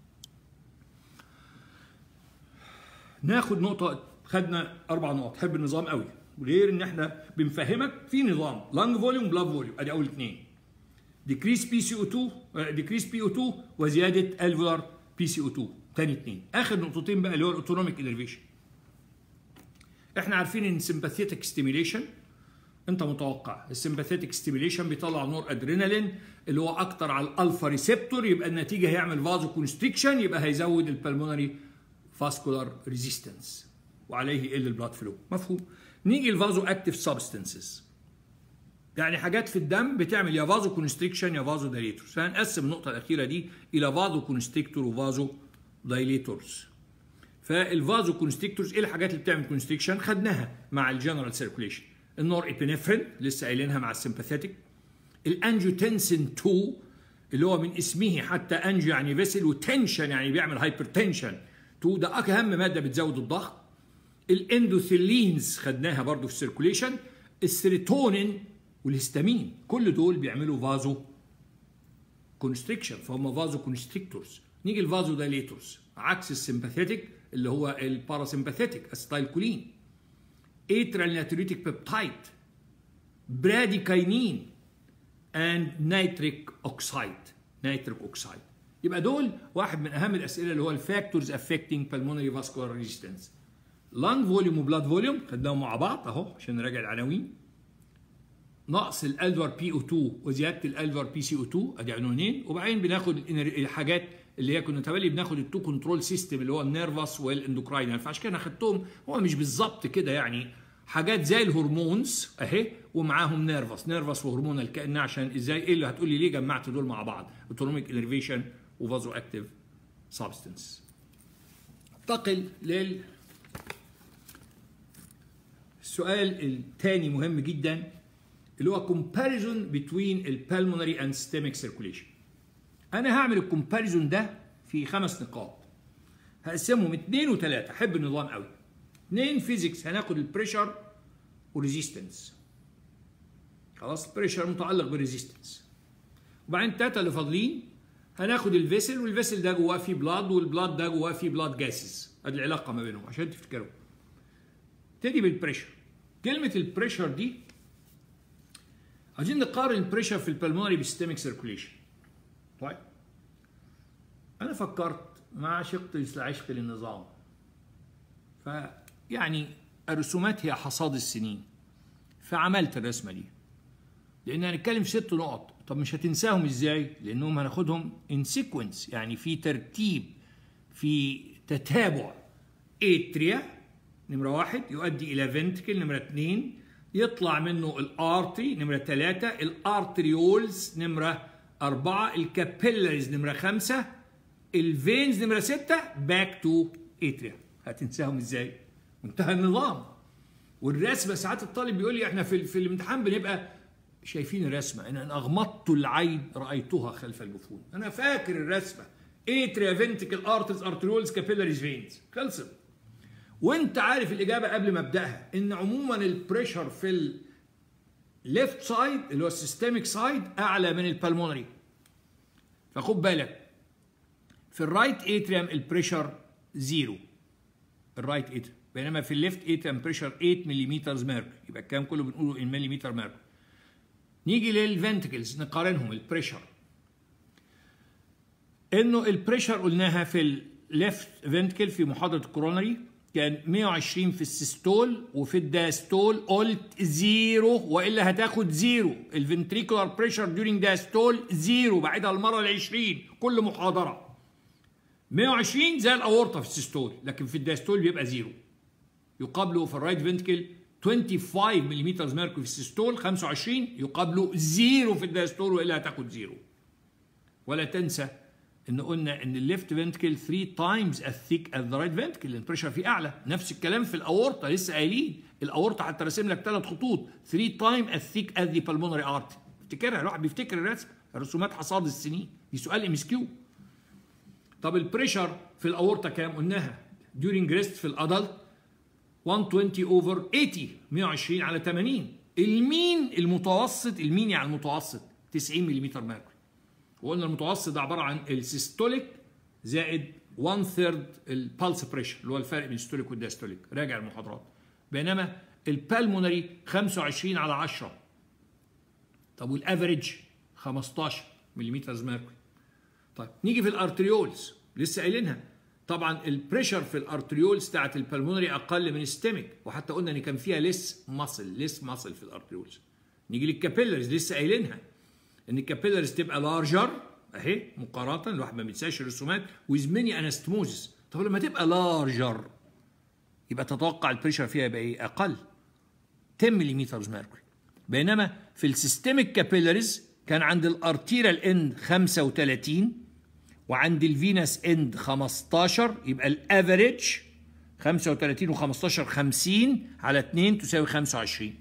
ناخد نقطة، خدنا 4 نقط. حب النظام قوي، غير ان احنا بنفهمك في نظام لانج فوليوم بلاد فوليوم، ادي اول 2. ديكريس بي سي او 2 ديكريس بي او 2 وزيادة الفولار بي سي او 2 تاني 2. اخر نقطتين بقى اللي هو الاوتونوميك انرفيشن. احنا عارفين ان سمباثيتك ستيميليشن، انت متوقع السمباثيتك ستيميليشن بيطلع نور ادرينالين اللي هو اكتر على الالفا ريسبتور، يبقى النتيجه هيعمل فازو كونستريكشن، يبقى هيزود البلمونري فاسكولار ريزيستنس وعليه يقل البلاد فلو. مفهوم؟ نيجي الفازو اكتيف سبستانسز، يعني حاجات في الدم بتعمل يا فازو كونستريكشن يا فازو دايليتورز. فهنقسم النقطه الاخيره دي الى فازو كونستريكتور وفازو دايليتورز. فالفازو كونستريكتورز ايه الحاجات اللي بتعمل كونستريكشن؟ خدناها مع الجنرال سيركوليشن. النور ابينفرين لسه قايلينها مع السمباثيتك. الانجيوتنسين 2 اللي هو من اسمه حتى انجيو يعني فيسل وتنشن يعني بيعمل هايبرتنشن 2، ده اهم ماده بتزود الضغط. الاندوثيلينز خدناها برضو في السيركوليشن. السيروتونين والهستامين كل دول بيعملوا فازو كونستريكشن، فهم فازو كونستريكتورز. نيجي الفازو دايليتورز عكس السمباثيتك اللي هو الباراسمباثيتك استايلكولين، اترال ناتريتيك بيبتايد، براديكاينين اند نيتريك اوكسايد. يبقى دول واحد من اهم الاسئله اللي هو الفاكتورز افكتنج بالمونري فاسكولار ريزيستنس. لانج فوليوم وبلاد فوليوم خدناهم مع بعض اهو عشان نراجع العناوين. نقص الالفار بي او 2 وزياده الالفار بي سي او 2 ادي عنوانين، وبعدين بناخد الحاجات اللي هي كنا تبالي بناخد التو كنترول سيستم اللي هو النيرفس والاندوكراين، فعشان كده انا خدتهم. هو مش بالظبط كده يعني، حاجات زي الهرمونز اهي ومعاهم نيرفس وهرمونال، كأنها عشان ازاي ايه اللي هتقول لي ليه جمعت دول مع بعض؟ اوتونوميك انرفيشن وفازو اكتيف سبستنس. انتقل للسؤال الثاني مهم جدا اللي هو comparison between البالمونري and systemic circulation. انا هعمل الكومباريزون ده في 5 نقاط، هقسمهم 2 و3. احب النظام قوي. 2 فيزيكس، هناخد البريشر وريزيستنس، خلاص البريشر متعلق بالريزيستنس. وبعدين 3 اللي فاضلين هناخد الفيسل، والفيسل ده جواه فيه بلاد، والبلاد ده جواه فيه بلاد جاسز. ادي العلاقه ما بينهم عشان تفتكروا. ابتدي بالبريشر. كلمه البريشر دي عايزين نقارن البريشر في البلمونري بالسيستميك سيركوليشن. طيب انا فكرت مع شقت العشق للنظام، فيعني الرسومات هي حصاد السنين، فعملت الرسمه دي لان هنتكلم في 6 نقط. طب مش هتنساهم ازاي؟ لانهم هناخدهم ان سيكونس، يعني في ترتيب، في تتابع. اتريا نمره 1 يؤدي الى فنتكل نمره 2، يطلع منه الارتري نمره 3، الارتريولز نمره 4، الكابيلاريز نمره 5، الفينز نمره 6، باك تو اتريا. هتنساهم ازاي؟ منتهى النظام. والرسمه ساعات الطالب بيقول لي احنا في الامتحان بنبقى شايفين الرسمه، ان اغمضت العين رايتها خلف الجفون. انا فاكر الرسمه، اتريا فينتكل ارترز ارتريولز كابيلاريز فينز، خلصت. وانت عارف الاجابه قبل ما ابداها، ان عموما البريشر في الليفت سايد اللي هو السيستميك سايد اعلى من البلمونري. فخد بالك في الرايت اتريم البريشر 0 الرايت اتريم، بينما في الليفت اتريم بريشر 8 ملم ميركوري. يبقى الكلام كله بنقوله ان ملم ميركوري. نيجي للفنتكلز نقارنهم البريشر. انه البريشر قلناها في الليفت فنتكل في محاضره الكورونري كان 120 في السيستول، وفي الداستول قلت 0 والا هتاخد 0. الفنتريكولار بريشر ديورينج داستول 0، بعدها المره ال20 كل محاضره. 120 زي الاورطه في السيستول، لكن في الداستول بيبقى 0. يقابله في الرايت فنتكل 25 ملم ميركوري في السيستول، 25 يقابله 0 في الداستول والا هتاخد 0. ولا تنسى ان قلنا ان الليفت فنتكل 3 تايمز الثيك از ذا رايت فنتكل، لان البريشر فيه اعلى. نفس الكلام في الاورطه، لسه قايلين الاورطه حتى راسم لك 3 خطوط 3 تايم الثيك از ذا بالمونري ارتري. افتكرها، الواحد بيفتكر الرسم، الرسومات حصاد السنين دي، سؤال ام اس كيو. طب البريشر في الاورطه كام؟ قلناها during ريست في الادلت 120 اوفر 80، 120 على 80. المين المتوسط، المين يعني المتوسط 90 ملم ميركوري. وقلنا المتوسط ده عباره عن السيستوليك زائد 1/3 البالس بريشر اللي هو الفرق بين السيستوليك والداستوليك، راجع المحاضرات. بينما البالمونري 25 على 10. طب والافريج 15 ملم ميركوري. طيب نيجي في الارتريولز، لسه قايلينها. طبعا البريشر في الارتريولز بتاعت البالمونري اقل من الستيميك، وحتى قلنا ان كان فيها ليس ماسل في الارتريولز. نيجي للكابيلاريز، لسه قايلينها ان الكابيلاريز تبقى لارجر اهي مقارنه، الواحد ما بينساش الرسومات، ويز ميني انستموزس. طب لما تبقى لارجر يبقى تتوقع البريشر فيها يبقى ايه؟ اقل 10 ملم ميركوري. بينما في السيستميك كابيلاريز كان عند الارتيريال اند 35 وعند الفينس اند 15، يبقى الافريج 35 و15 50 على 2 تساوي 25.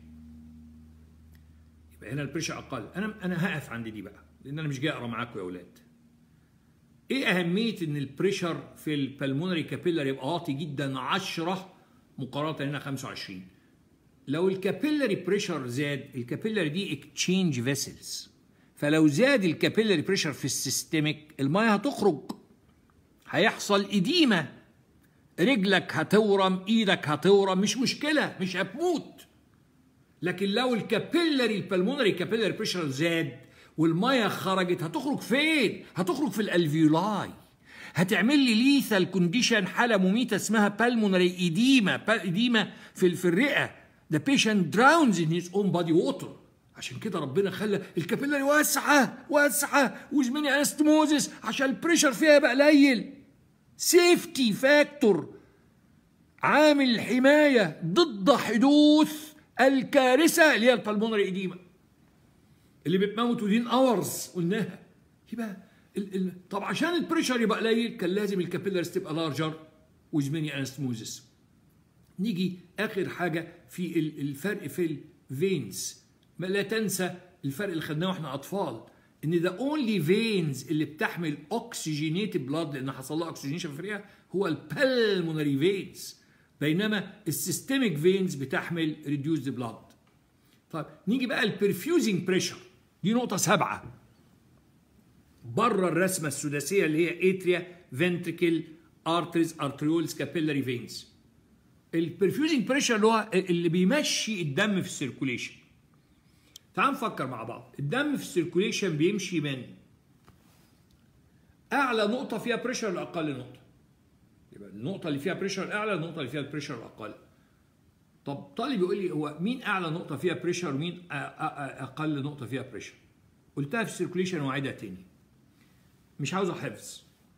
يبقى هنا البريشر اقل. انا هقف عند دي بقى لان انا مش جاي اقرا معاكم يا اولاد. ايه اهميه ان البريشر في البلمونري كابيلاري يبقى واطي جدا 10 مقارنه هنا 25؟ لو الكابيلاري بريشر زاد، الكابيلاري دي اكتشينج فيسلز، فلو زاد الكابيلاري بريشر في السيستميك الميه هتخرج، هيحصل إديمة، رجلك هتورم، ايدك هتورم، مش مشكله، مش هتموت. لكن لو الكابيلاري البلمونري كابيلاري بريشر زاد والميه خرجت، هتخرج فين؟ هتخرج في الالفيولاي، هتعمل لي ليثال كونديشن، حاله مميته اسمها بالمونري إديمة في الرئه. The patient drowns in his own body water. عشان كده ربنا خلى الكابيلاري واسعه واسعه وزمني انستموزس عشان البريشر فيها يبقى قليل. سيفتي فاكتور، عامل حمايه ضد حدوث الكارثه اللي هي البلمونري اديما اللي بتموت ودين اورز قلناها. يبقى طب عشان البريشر يبقى قليل كان لازم الكابيلاريز تبقى لارجر وزمني انستموزس. نيجي اخر حاجه في الفرق في الفينز. ما لا تنسى الفرق اللي خدناه واحنا اطفال، ان ذا اونلي فينز اللي بتحمل اوكسجينيتد بلاد لان حصل لها اوكسجينيشن في الرئه هو البلمونري فينز، بينما السيستميك فينز بتحمل ريديوسد بلاد. طيب نيجي بقى البرفيوزنج بريشر، دي نقطه 7 بره الرسمه السداسيه اللي هي اتريا فنتريكل ارتريز ارتريولز كابيلاري فينز. البرفيوزنج بريشر اللي هو اللي بيمشي الدم في السيركوليشن. تعال نفكر مع بعض. الدم في السيركوليشن بيمشي من اعلى نقطه فيها بريشر لاقل نقطه. يبقى النقطه اللي فيها بريشر اعلى، النقطه اللي فيها البريشر الاقل. طب طالب يقول لي هو مين اعلى نقطه فيها بريشر ومين اقل نقطه فيها بريشر؟ قلتها في السيركوليشن واعيدها تاني، مش عاوزه حفظ.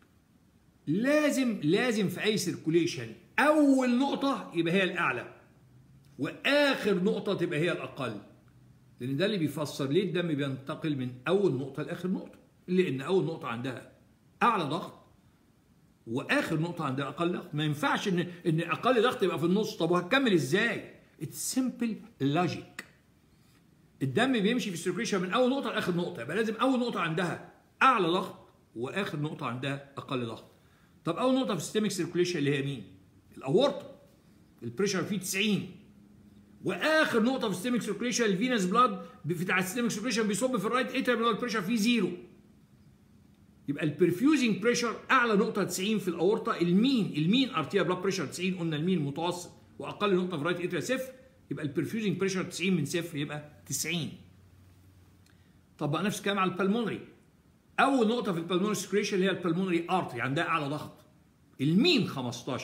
لازم في اي سيركوليشن اول نقطه يبقى هي الاعلى واخر نقطه تبقى هي الاقل، لان ده اللي بيفسر ليه الدم بينتقل من اول نقطه لاخر نقطه، لان اول نقطه عندها اعلى ضغط واخر نقطه عندها اقل ضغط. ما ينفعش ان اقل ضغط يبقى في النص. طب وهتكمل ازاي؟ اتس سمبل لوجيك. الدم بيمشي في السيركوليشن من اول نقطه لاخر نقطه، يبقى لازم اول نقطه عندها اعلى ضغط واخر نقطه عندها اقل ضغط. طب اول نقطه في السيستميك سيركوليشن اللي هي مين؟ الاورطه، البريشر فيه 90، واخر نقطه في السيستميك سيركوليشن الفينس بلاد بتاع السيستميك سيركوليشن بيصب في الرايت اتريم اللي هو البريشر فيه 0. يبقى البرفيوزنج بريشر اعلى نقطه 90 في الاورطه، المين ارتيا بلاد بريشر 90، قلنا المين متوسط، واقل نقطه في الرايت اتريم 0. يبقى البرفيوزنج بريشر 90 من 0 يبقى 90. طبق نفس الكلام على البلمونري. اول نقطه في البلمونري سيركوليشن اللي هي البلمونري ارتري عندها اعلى ضغط، المين 15،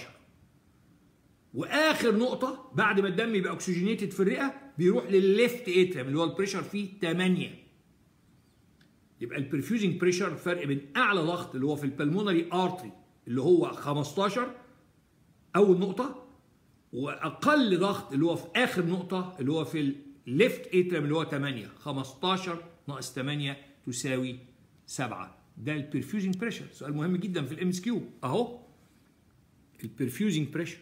واخر نقطه بعد ما الدم يبقى اكسجينيتد في الرئه بيروح للليفت اتريم اللي هو البريشر فيه 8. يبقى البرفيوزنج بريشر فرق بين اعلى ضغط اللي هو في البلمونري ارتري اللي هو 15 اول نقطه، واقل ضغط اللي هو في اخر نقطه اللي هو في الليفت اتريم اللي هو 8. 15 ناقص 8 تساوي 7. ده البرفيوزنج بريشر. سؤال مهم جدا في الام اس كيو اهو. البرفيوزنج بريشر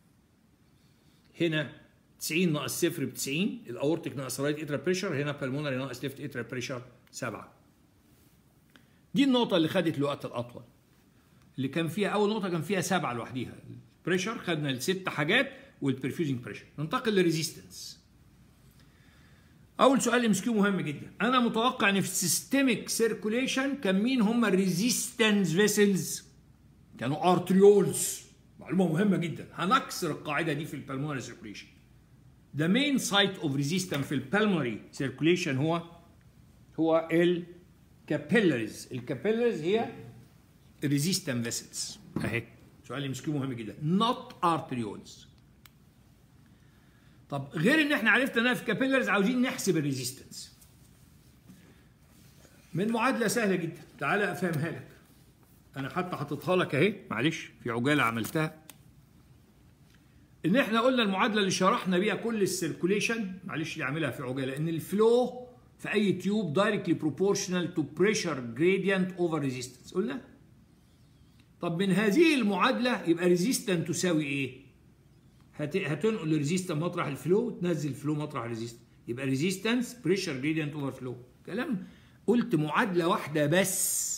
هنا 90 ناقص 0 ب 90، الاورتيك ناقص رايت اتريال بريشر، هنا بالمونري ناقص ليفت اتريال بريشر 7. دي النقطة اللي خدت الوقت الأطول، اللي كان فيها أول نقطة كان فيها 7 لوحديها. البريشر خدنا ال6 حاجات والبرفيوزنج بريشر. ننتقل للريزيستنس. أول سؤال ام اس كيو مهم جدا. أنا متوقع إن في السيستميك سيركوليشن كان مين هم الريزيستنس فيسلز؟ كانوا ارتريولز. معلومة مهمة جدا، هنكسر القاعدة دي في البلمونري سيركوليشن. The main site of resistance في البلمونري سيركوليشن هو الكابيلاريز. الكابيلاريز هي الريزيستنس فيسلز اهي. سؤال مسكين مهم جدا. not arterioles. طب غير ان احنا عرفنا انها في كابيلاريز، عاوزين نحسب الريزيستنس من معادله سهله جدا. تعالى افهمها لك. انا حتى حطيتها لك اهي، معلش في عجاله عملتها. ان احنا قلنا المعادله اللي شرحنا بيها كل السيركوليشن، معلش اعملها في عجاله، ان الفلو في اي تيوب دايركتلي بروبورشنال تو بريشر جريدينت اوفر ريزيستنس. قلنا طب من هذه المعادله يبقى ريزيستنت تساوي ايه؟ هتنقل الريزيستنس مطرح الفلو، تنزل الفلو مطرح الريزيستنس، يبقى ريزيستنس بريشر جريدينت اوفر فلو. كلام قلت معادله واحده بس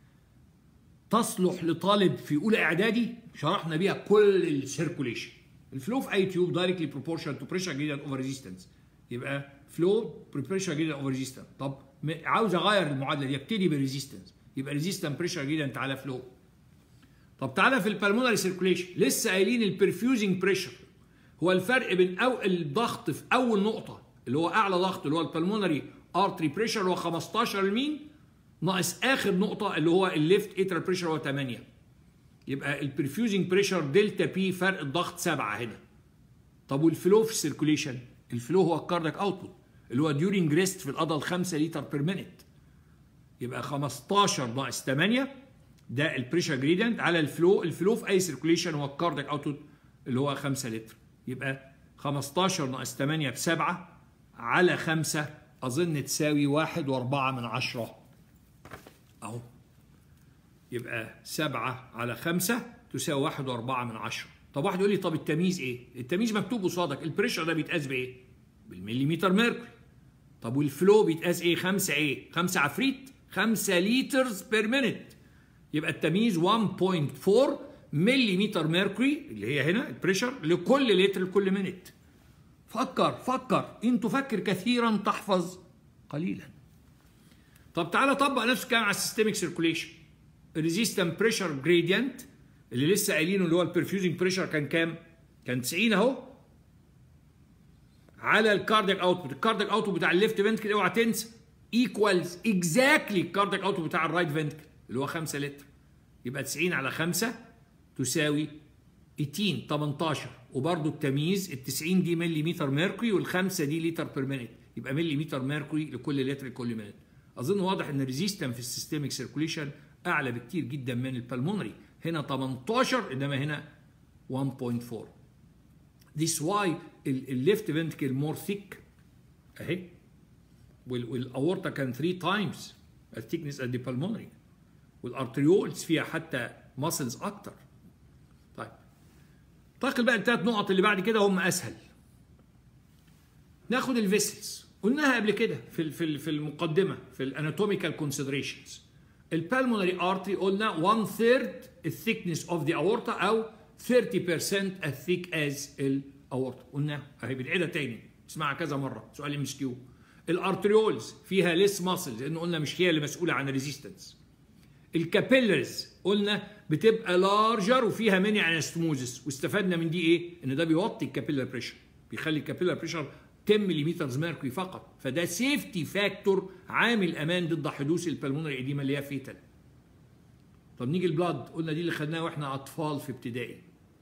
تصلح لطالب في اولى اعدادي شرحنا بيها كل السيركوليشن. الفلو في اي تيوب دايركتلي بروبورشنال تو بريشر جريدينت اوفر ريزيستنس، يبقى فلو بريشر جريدينت اوفر ريزيستنس. طب عاوز اغير المعادله دي، ابتدي بالريزيستنس، يبقى ريزيستنس بريشر جريدينت على فلو. طب تعالى في البلمونري سيركوليشن، لسه قايلين البرفيوزنج بريشر هو الفرق بين الضغط في اول نقطه اللي هو اعلى ضغط اللي هو البلمونري ارتري بريشر اللي هو 15 المين، ناقص اخر نقطه اللي هو الليفت اترال بريشر هو 8. يبقى البرفيوزنج بريشر دلتا بي فرق الضغط 7 هنا. طب والفلو في السيركوليشن، الفلو هو الكاردياك اوتبوت، اللي هو ديورينج ريست في القضاء 5 لتر بير مينيت. يبقى 15 ناقص 8 ده البريشر جريدينت على الفلو. الفلو في اي سيركوليشن هو الكاردياك اوتبوت اللي هو 5 لتر. يبقى 15 ناقص 8 ب7 على 5 اظن تساوي 1.4 اهو. يبقى 7 على 5 تساوي 1.4. طب واحد يقول لي طب التمييز ايه؟ التمييز مكتوب قصادك. البريشر ده بيتقاس بايه؟ بالمليمتر ميركوري. طب والفلو بيتقاس ايه؟ 5 ايه؟ 5 عفريت؟ 5 لترز بير مينيت. يبقى التمييز 1.4 مليمتر ميركوري اللي هي هنا البريشر لكل لتر لكل مينيت. فكر ان تفكر كثيرا تحفظ قليلا. طب تعالى طبق نفس الكلام على السيستميك سيركوليشن. الريزيستنت بريشر جريدينت اللي لسه قايلينه اللي هو البرفيوزنج بريشر كان كام؟ كان 90 اهو على الكاردياك اوتبوت. الكاردياك اوتبوت بتاع الليفت فنتكل اوعى تنسى ايكوالز اكزاكتلي الكاردياك اوتبوت بتاع الرايت فنتكل اللي هو 5 لتر. يبقى 90 على 5 تساوي 18 وبرده التمييز ال 90 دي مليمتر ميركوري وال5 دي لتر بير مينيت. يبقى مليمتر ميركوري لكل لتر لكل مينيت. اظن واضح ان الريزيستنس في السيستميك سيركوليشن اعلى بكتير جدا من البلمونري. هنا 18 انما هنا 1.4. This why الليفت فنتكل مور ثيك اهي والاورطه كان 3 times الثيكنس قد البلمونري والارتريولز فيها حتى ماسلز اكتر. طيب انتقل بقى ل3 نقط اللي بعد كده هم اسهل. ناخد الفيسلز قلناها قبل كده في المقدمه في الاناتوميكال كونسيدريشنز. البالمونري ارتري قلنا 1/3 الثيكنس اوف ذا اورتا او 30% as thick as الاورتا. قلنا اهي بنعيدها تاني اسمعها كذا مره سؤال ام اس كيو. الارتريولز فيها ليس ماسلز لان قلنا مش هي اللي مسؤوله عن الريزيستنس. الكابيلرز قلنا بتبقى لارجر وفيها ميني انستموزس واستفدنا من دي ايه؟ ان ده بيوطي الكابيلر بريشر بيخلي الكابيلر بريشر 10 ملم ميركوري فقط. فده سيفتي فاكتور عامل امان ضد حدوث البلمونري ايديما اللي هي فيتال. طب نيجي البلاد قلنا دي اللي خدناها واحنا اطفال في ابتدائي.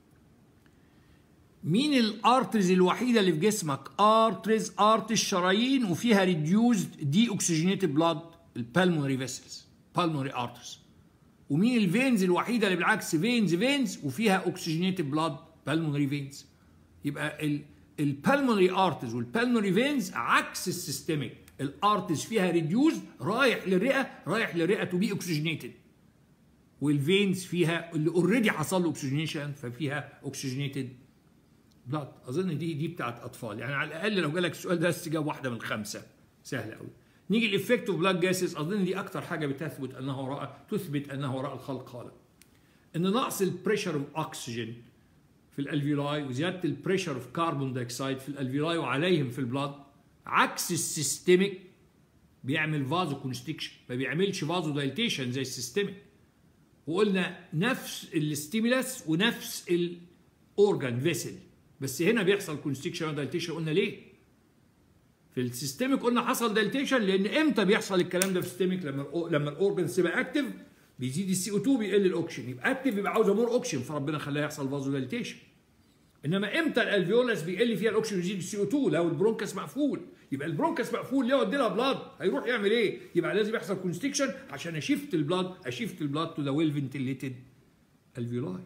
مين الارترز الوحيده اللي في جسمك؟ ارترز الشرايين وفيها ريديوزد دي اوكسجينيتد بلاد البالمونري فيسلز بالمونري ارترز. ومين الفينز الوحيده اللي بالعكس؟ فينز وفيها اوكسجينيتد بلاد بالمونري فينز. يبقى البالمونري ارترز والبالمونري فينز عكس السيستميك. الارترز فيها ريديوزد رايح للرئه تو بي اوكسجينيتد والفينز فيها اللي اوريدي حصل له اوكسجينيشن ففيها اوكسجينيتد بلاد. اظن دي بتاعت اطفال يعني على الاقل لو جالك السؤال ده استجاب واحده من 5 سهله قوي. نيجي الافكت اوف بلاد جاسز. اظن دي اكتر حاجه تثبت انه وراء الخلق خالق. ان نقص البريشر اوف اوكسجين في الالفيولاي وزياده البريشر اوف كربون دايوكسيد في الالفيولاي وعليهم في البلاد عكس السيستميك بيعمل فازو كونستكشن ما بيعملش فازو دايليتيشن زي السيستميك. وقلنا نفس الاستيمولاس ونفس الاورجان فيسل بس هنا بيحصل كونستكشن ودايليتيشن. قلنا ليه؟ في السيستميك قلنا حصل دايليتيشن لان امتى بيحصل الكلام ده في السيستميك؟ لما الاورجان تبقى اكتف بيزيد السي او 2 بيقل الاوكسجين يبقى اكتف يبقى عاوزه مور اوكسجين فربنا خلاها يحصل فازو دايليتيشن. انما امتى الالفيولاس بيقل فيها الاوكسجين ويزيد السي او 2؟ لو البرونكس مقفول. يبقى البرونكس مقفول ليه ودي لها بلاد هيروح يعمل ايه؟ يبقى لازم يحصل كونستكشن عشان اشيفت البلاد تو ذا ويل فنتليتد الفيولاي.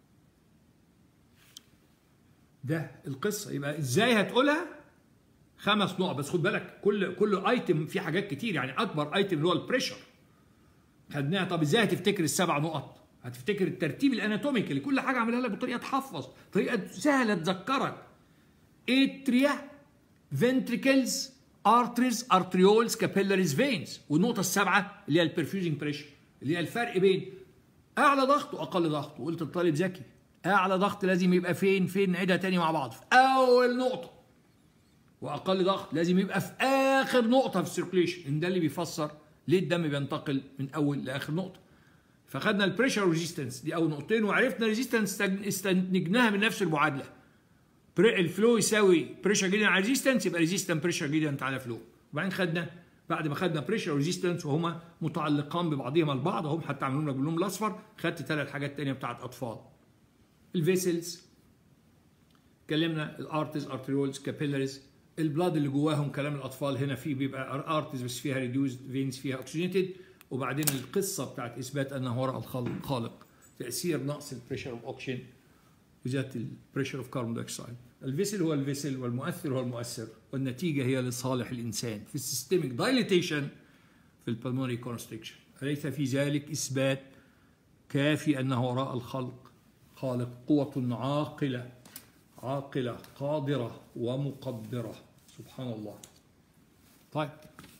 ده القصه. يبقى ازاي هتقولها؟ 5 نقط بس خد بالك كل ايتم فيه حاجات كتير يعني اكبر ايتم اللي هو البريشر خدناها. طب ازاي هتفتكر ال7 نقط؟ هتفتكر الترتيب الاناتوميكي اللي كل حاجه عاملها لك بطريقه تحفظ طريقه سهله تذكرك. اتريا فنتريكلز ارتريز ارتريولز كابيلاريز فينز. والنقطه السابعه اللي هي البرفيوزنج بريشر اللي هي الفرق بين اعلى ضغط واقل ضغط. وقلت الطالب ذكي اعلى ضغط لازم يبقى فين نعيدها تاني مع بعض في اول نقطه واقل ضغط لازم يبقى في اخر نقطه في السيركليشن. ان ده اللي بيفسر ليه الدم بينتقل من اول لاخر نقطه. فخدنا البريشر ريزيستنس دي اول نقطتين وعرفنا ريزيستنس استنتجناها من نفس المعادله. الفلو يساوي بريشر جريدينت على ريزيستنس يبقى ريزيستنت بريشر جريدينت على فلو. وبعدين بعد ما خدنا بريشر وريزيستنس وهما متعلقان ببعضهما البعض اهم حتى عملوا لك باللون الاصفر. خدت 3 حاجات ثانيه بتاعت اطفال. الفيسلز اتكلمنا الارترز ارتريولز كابيلاريز البلاد اللي جواهم كلام الاطفال هنا فيه بيبقى ارتز بس فيها ريديوزد، فينز فيها اوكسجينيتد، وبعدين القصه بتاعت اثبات انه وراء الخالق تاثير نقص البريشر اوف اوكسجين وذات البريشر اوف كاربون دايوكسيد. الفيسل هو الفيسل والمؤثر هو المؤثر، والنتيجه هي لصالح الانسان في السيستميك دايليتيشن في البلمونري كونستريكشن. أليس في ذلك إثبات كافي أنه وراء الخلق خالق قوة عاقلة قادرة ومقدرة؟ سبحان الله. طيب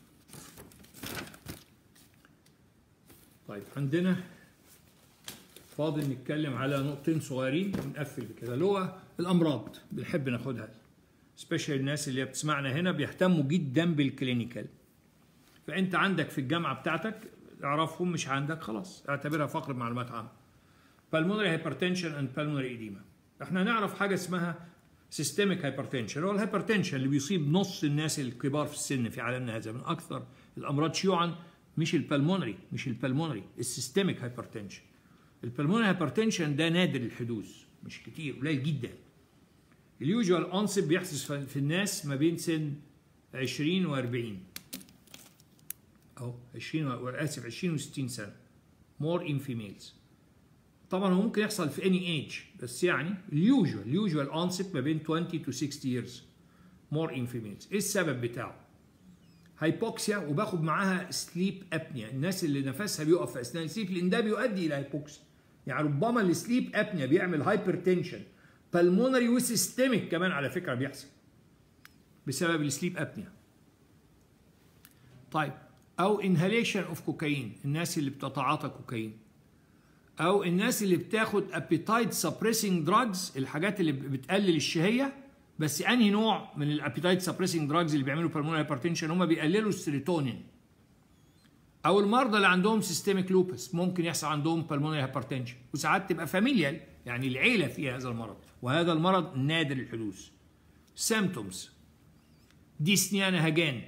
عندنا فاضل نتكلم على نقطتين صغيرين ونقفل بكده، اللي هو الأمراض بنحب ناخدها، سبيشال الناس اللي بتسمعنا هنا بيهتموا جدا بالكلينيكال. فأنت عندك في الجامعة بتاعتك اعرفهم، مش عندك خلاص اعتبرها فقر معلومات عامة. pulmonary hypertension and pulmonary edema. احنا نعرف حاجة اسمها systemic hypertension، هو الهايبرتنشن اللي بيصيب نص الناس الكبار في السن في عالمنا هذا، من أكثر الأمراض شيوعا. مش البلمونري السيستميك هايبرتنشن. البلمونري هايبرتنشن ده نادر الحدوث، مش كتير، قليل جدا. اليوجوال اونست بيحدث في الناس ما بين سن 20 و40 أو 20 و60 سنة. more in females. طبعا هو ممكن يحصل في any age، بس يعني اليوجوال onset ما بين 20 to 60 years more in females. ايه السبب بتاعه؟ هايبوكسيا، وباخد معاها سليب ابنيا، الناس اللي نفسها بيقف في اثناء السليب، لان ده بيؤدي الى هايبوكسيا. يعني ربما السليب ابنيا بيعمل هايبرتنشن بالمونري وسيستميك كمان على فكرة بيحصل بسبب السليب ابنيا. طيب، او انهاليشن اوف كوكايين، الناس اللي بتتعاطى كوكايين، او الناس اللي بتاخد ابيتايت سبريسنج دراجز، الحاجات اللي بتقلل الشهيه. بس انهي نوع من الابيتايت سبريسنج دراجز اللي بيعملوا بالمونري هايبرتنشن؟ هم بيقللوا السيروتونين. او المرضى اللي عندهم سيستميك لوبس ممكن يحصل عندهم بالمونري هايبرتنشن، وساعات تبقى فاميليال، يعني العيله فيها هذا المرض، وهذا المرض نادر الحدوث. سيمبتومز: ديسنيا نهجان،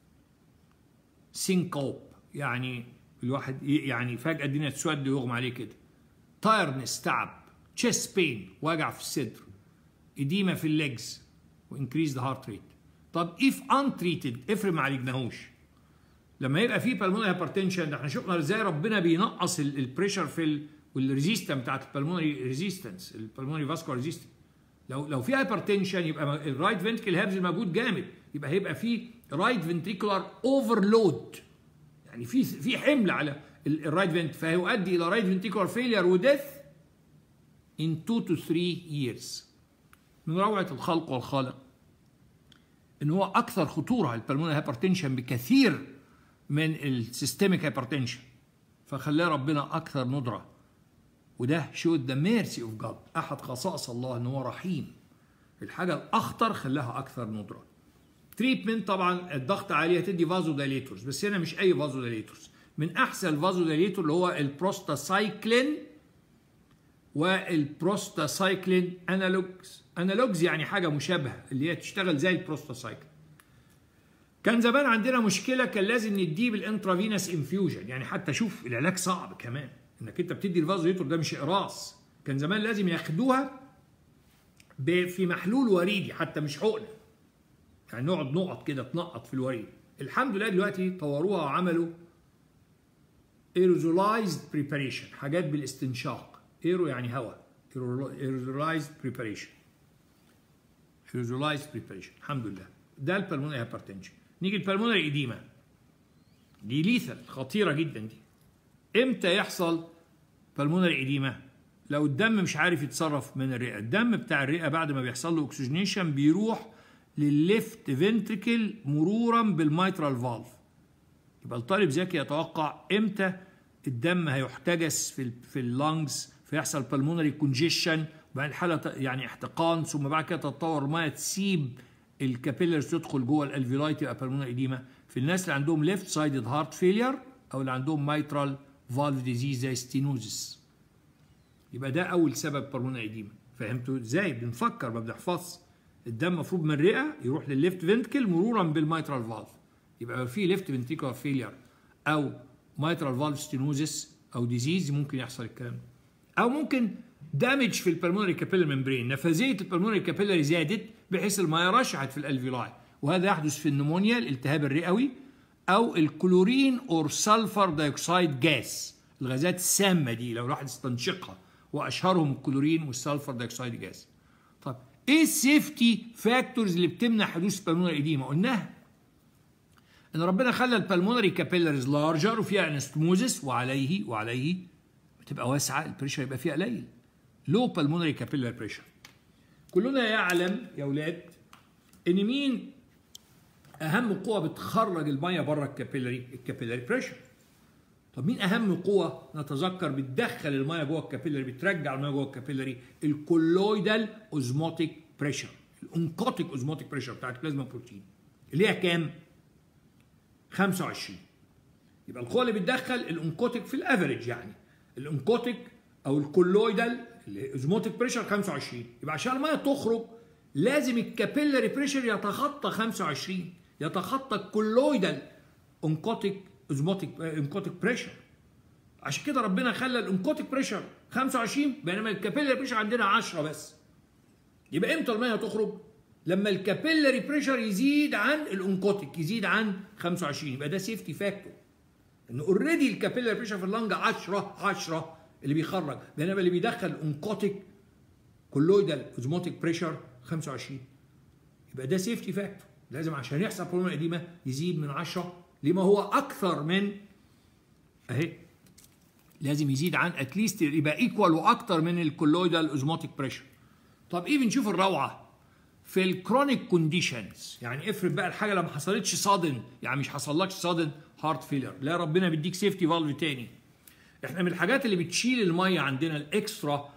سينكوب، يعني الواحد يعني فجأة الدنيا تسود ويغمى عليه كده، تايرنس، تعب، تشيست بين، وجع في الصدر، إديمة في الليجز، وإنكريز ذا هارت ريت. طب إف أنتريتد، افرض ما عالجناهوش، لما يبقى في بالمونري هايبرتنشن، ده احنا شفنا ازاي ربنا بينقص البريشر في والريزيستنس بتاعت البالمونري ريزيستنس، البالمونري فاسكولار ريزيستنس. لو في هايبرتنشن يبقى الرايت فنتريكل هيبذل مجهود جامد، هيبقى في رايت فنتريكولار اوفرلود، يعني في حمل على الرايت فنت، فيؤدي الى رايت فنتريكولار فيلير وديث in 2 to 3 years. من روعة الخلق والخالق ان هو اكثر خطورة البلمونري هايبرتنشن بكثير من السيستميك هايبرتنشن، فخلاه ربنا اكثر ندرة. وده شو the mercy of God، احد خصائص الله ان هو رحيم. الحاجة الاخطر خلاها اكثر ندرة. تريتمنت، طبعا الضغط عالي هتدي فازو دايليتورز، بس هنا مش اي فازو دايليتورز. من احسن الفازو دايليتور اللي هو البروستاسايكلين والبروستاسايكلين انالوجز، يعني حاجه مشابهه اللي هي تشتغل زي البروستاسايكلين. كان زمان عندنا مشكله، كان لازم نديه بالانترافينس انفيوجن، يعني حتى شوف العلاج صعب كمان، انك انت بتدي الفازو دايليتور ده مش اقراص، كان زمان لازم ياخدوها في محلول وريدي، حتى مش حقنه، يعني نقعد نقط كده تنقط في الوريد. الحمد لله دلوقتي طوروها وعملوا ايروزولايزد بريباريشن، حاجات بالاستنشاق، ايرو يعني هواء، ايروزولايزد بريباريشن، الحمد لله. ده البلمونري هايبرتنشن. نيجي البلمونري ايديما، دي ليثل، خطيره جدا دي. امتى يحصل بلمونري ايديما؟ لو الدم مش عارف يتصرف من الرئه. الدم بتاع الرئه بعد ما بيحصل له اكسجينيشن بيروح للليفت فنتريكل مرورا بالميترال فالف. يبقى الطالب ذكي يتوقع امتى الدم هيحتجز في اللانجز، فيحصل بالمونري كونجيشن، وبعدين حاله يعني احتقان، ثم بعد كده تتطور الميه تسيب الكابيلرز تدخل جوه الالفيولاي، تبقى بالمونري ايديما. في الناس اللي عندهم ليفت سايدد هارت فيلير او اللي عندهم ميترال فالف ديزيز زي ستينوزس، يبقى ده اول سبب بالمونري ايديما. فهمتوا ازاي؟ بنفكر ما بنحفظش. الدم المفروض من الرئه يروح للليفت فنتكل مرورا بالميترال فالف، يبقى في ليفت فنتريكولار فيلير او ميترال فالف ستينوزس او ديزيز، ممكن يحصل الكلام ده. او ممكن دامج في البلمونري كابيلر ممبرين، نفاذيه البلمونري كابيلر زادت بحيث الميه رشحت في الالفيولاي، وهذا يحدث في النمونيا الالتهاب الرئوي، أو الكلورين أور سلفر دايوكسيد جاس، الغازات السامة دي لو الواحد استنشقها، وأشهرهم الكلورين والسلفر دايوكسيد جاس. طب إيه السيفتي فاكتورز اللي بتمنع حدوث البلمونري إديما؟ قلناها إن ربنا خلى البلمونري كابيلاريز لارجر وفيها انستموزس، وعليه بتبقى واسعة، البريشر يبقى فيها قليل، لو بالمونري كابيلار بريشر. كلنا يعلم يا أولاد إن مين أهم قوة بتخرج المية بره الكابيلاري بريشر. طب مين أهم قوة نتذكر بتدخل المية جوه الكابيلاري، بترجع المية جوه الكابيلاري؟ الكولويدال اوزموتيك بريشر، الانكوتيك اوزموتيك بريشر بتاعت البلازما بروتين اللي هي كام؟ 25. يبقى القوة اللي بتدخل الانكوتيك في الافريج، يعني الانكوتيك او الكولويدال الاوزموتيك بريشر 25. يبقى عشان الميه تخرج لازم الكابيلاري بريشر يتخطى 25، يتخطى الكولويدال انكوتيك اوزموتيك بريشر. عشان كده ربنا خلى الانكوتيك بريشر 25 بينما الكابيلاري بريشر عندنا 10 بس. يبقى امتى الميه تخرج؟ لما الكابيلاري بريشر يزيد عن الانكوتيك، يزيد عن 25، يبقى ده سيفتي فاكتور. ان اوريدي الكابيلاري بريشر في اللنج 10 اللي بيخرج، بينما اللي بيدخل انكوتيك كولويدال اوزموتيك بريشر 25. يبقى ده سيفتي فاكتور، لازم عشان يحصل بلمونري اديما يزيد من 10 لما هو اكثر من اهي، لازم يزيد عن اتليست يبقى ايكوال واكثر من الكولويدال اوزموتيك بريشر. طب ايه بنشوف الروعه في الكرونيك كونديشنز، يعني افرض بقى الحاجه لما حصلتش صادن، يعني مش حصلكش صادن هارت فيلر، لا ربنا بيديك سيفتي فالف تاني. احنا من الحاجات اللي بتشيل الميه عندنا الاكسترا،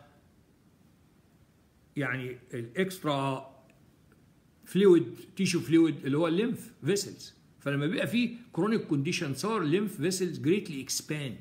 يعني الاكسترا فلويد، تيشو فلويد اللي هو الليمف فيسلز. فلما بيبقى فيه كرونيك كونديشن صار الليمف فيسلز جريتلي اكسباند،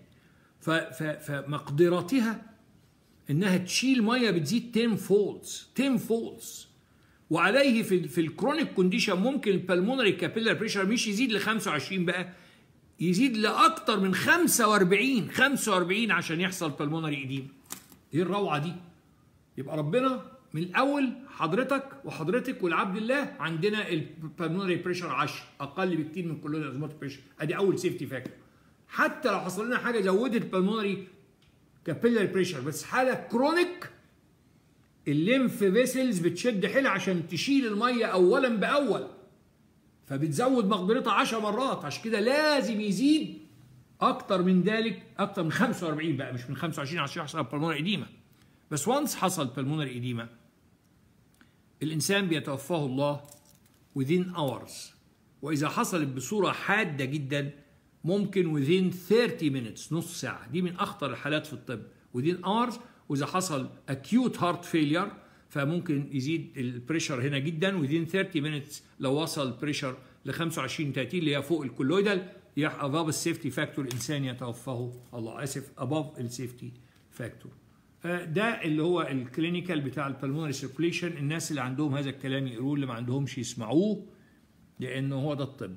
فمقدرتها انها تشيل ميه بتزيد 10 فولدز. وعليه في الكرونيك كونديشن ممكن البلمونري كابيلار بريشر مش يزيد ل 25 بقى، يزيد لاكتر من 45 عشان يحصل بالمونري اديم. ايه الروعه دي؟ يبقى ربنا من الاول حضرتك والعبد الله عندنا البلمونري بريشر 10 اقل بكتير من كل الازمات بريشر، ادي اول سيفتي فاكتور. حتى لو حصل لنا حاجه زودت البلمونري كابيلاري بريشر بس حاله كرونيك، الليمف فيسلز بتشد حيلها عشان تشيل الميه اولا باول، فبتزود مقدرتها 10 مرات. عشان كده لازم يزيد اكتر من ذلك، اكتر من 45 بقى، مش من 25 عشان يحصل بالمونري اديما. بس وانس حصل بالمونري اديما الانسان بيتوفاه الله within hours، واذا حصلت بصوره حاده جدا ممكن within 30 minutes، نص ساعه. دي من اخطر الحالات في الطب within hours. واذا حصل acute heart failure فممكن يزيد البريشر هنا جدا within 30 minutes. لو وصل البريشر ل 25 30 اللي هي فوق الكولويدال، above السيفتي فاكتور الانسان يتوفاه الله، above السيفتي فاكتور. ده اللي هو الكلينيكال بتاع البلمونري سيركوليشن. الناس اللي عندهم هذا الكلام يقولوا، اللي ما عندهمش يسمعوه، لانه هو ده الطب.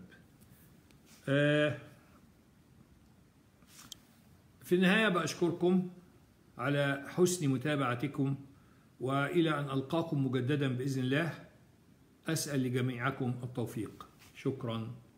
في النهايه بشكركم على حسن متابعتكم، والى ان القاكم مجددا باذن الله. اسال لجميعكم التوفيق. شكرا.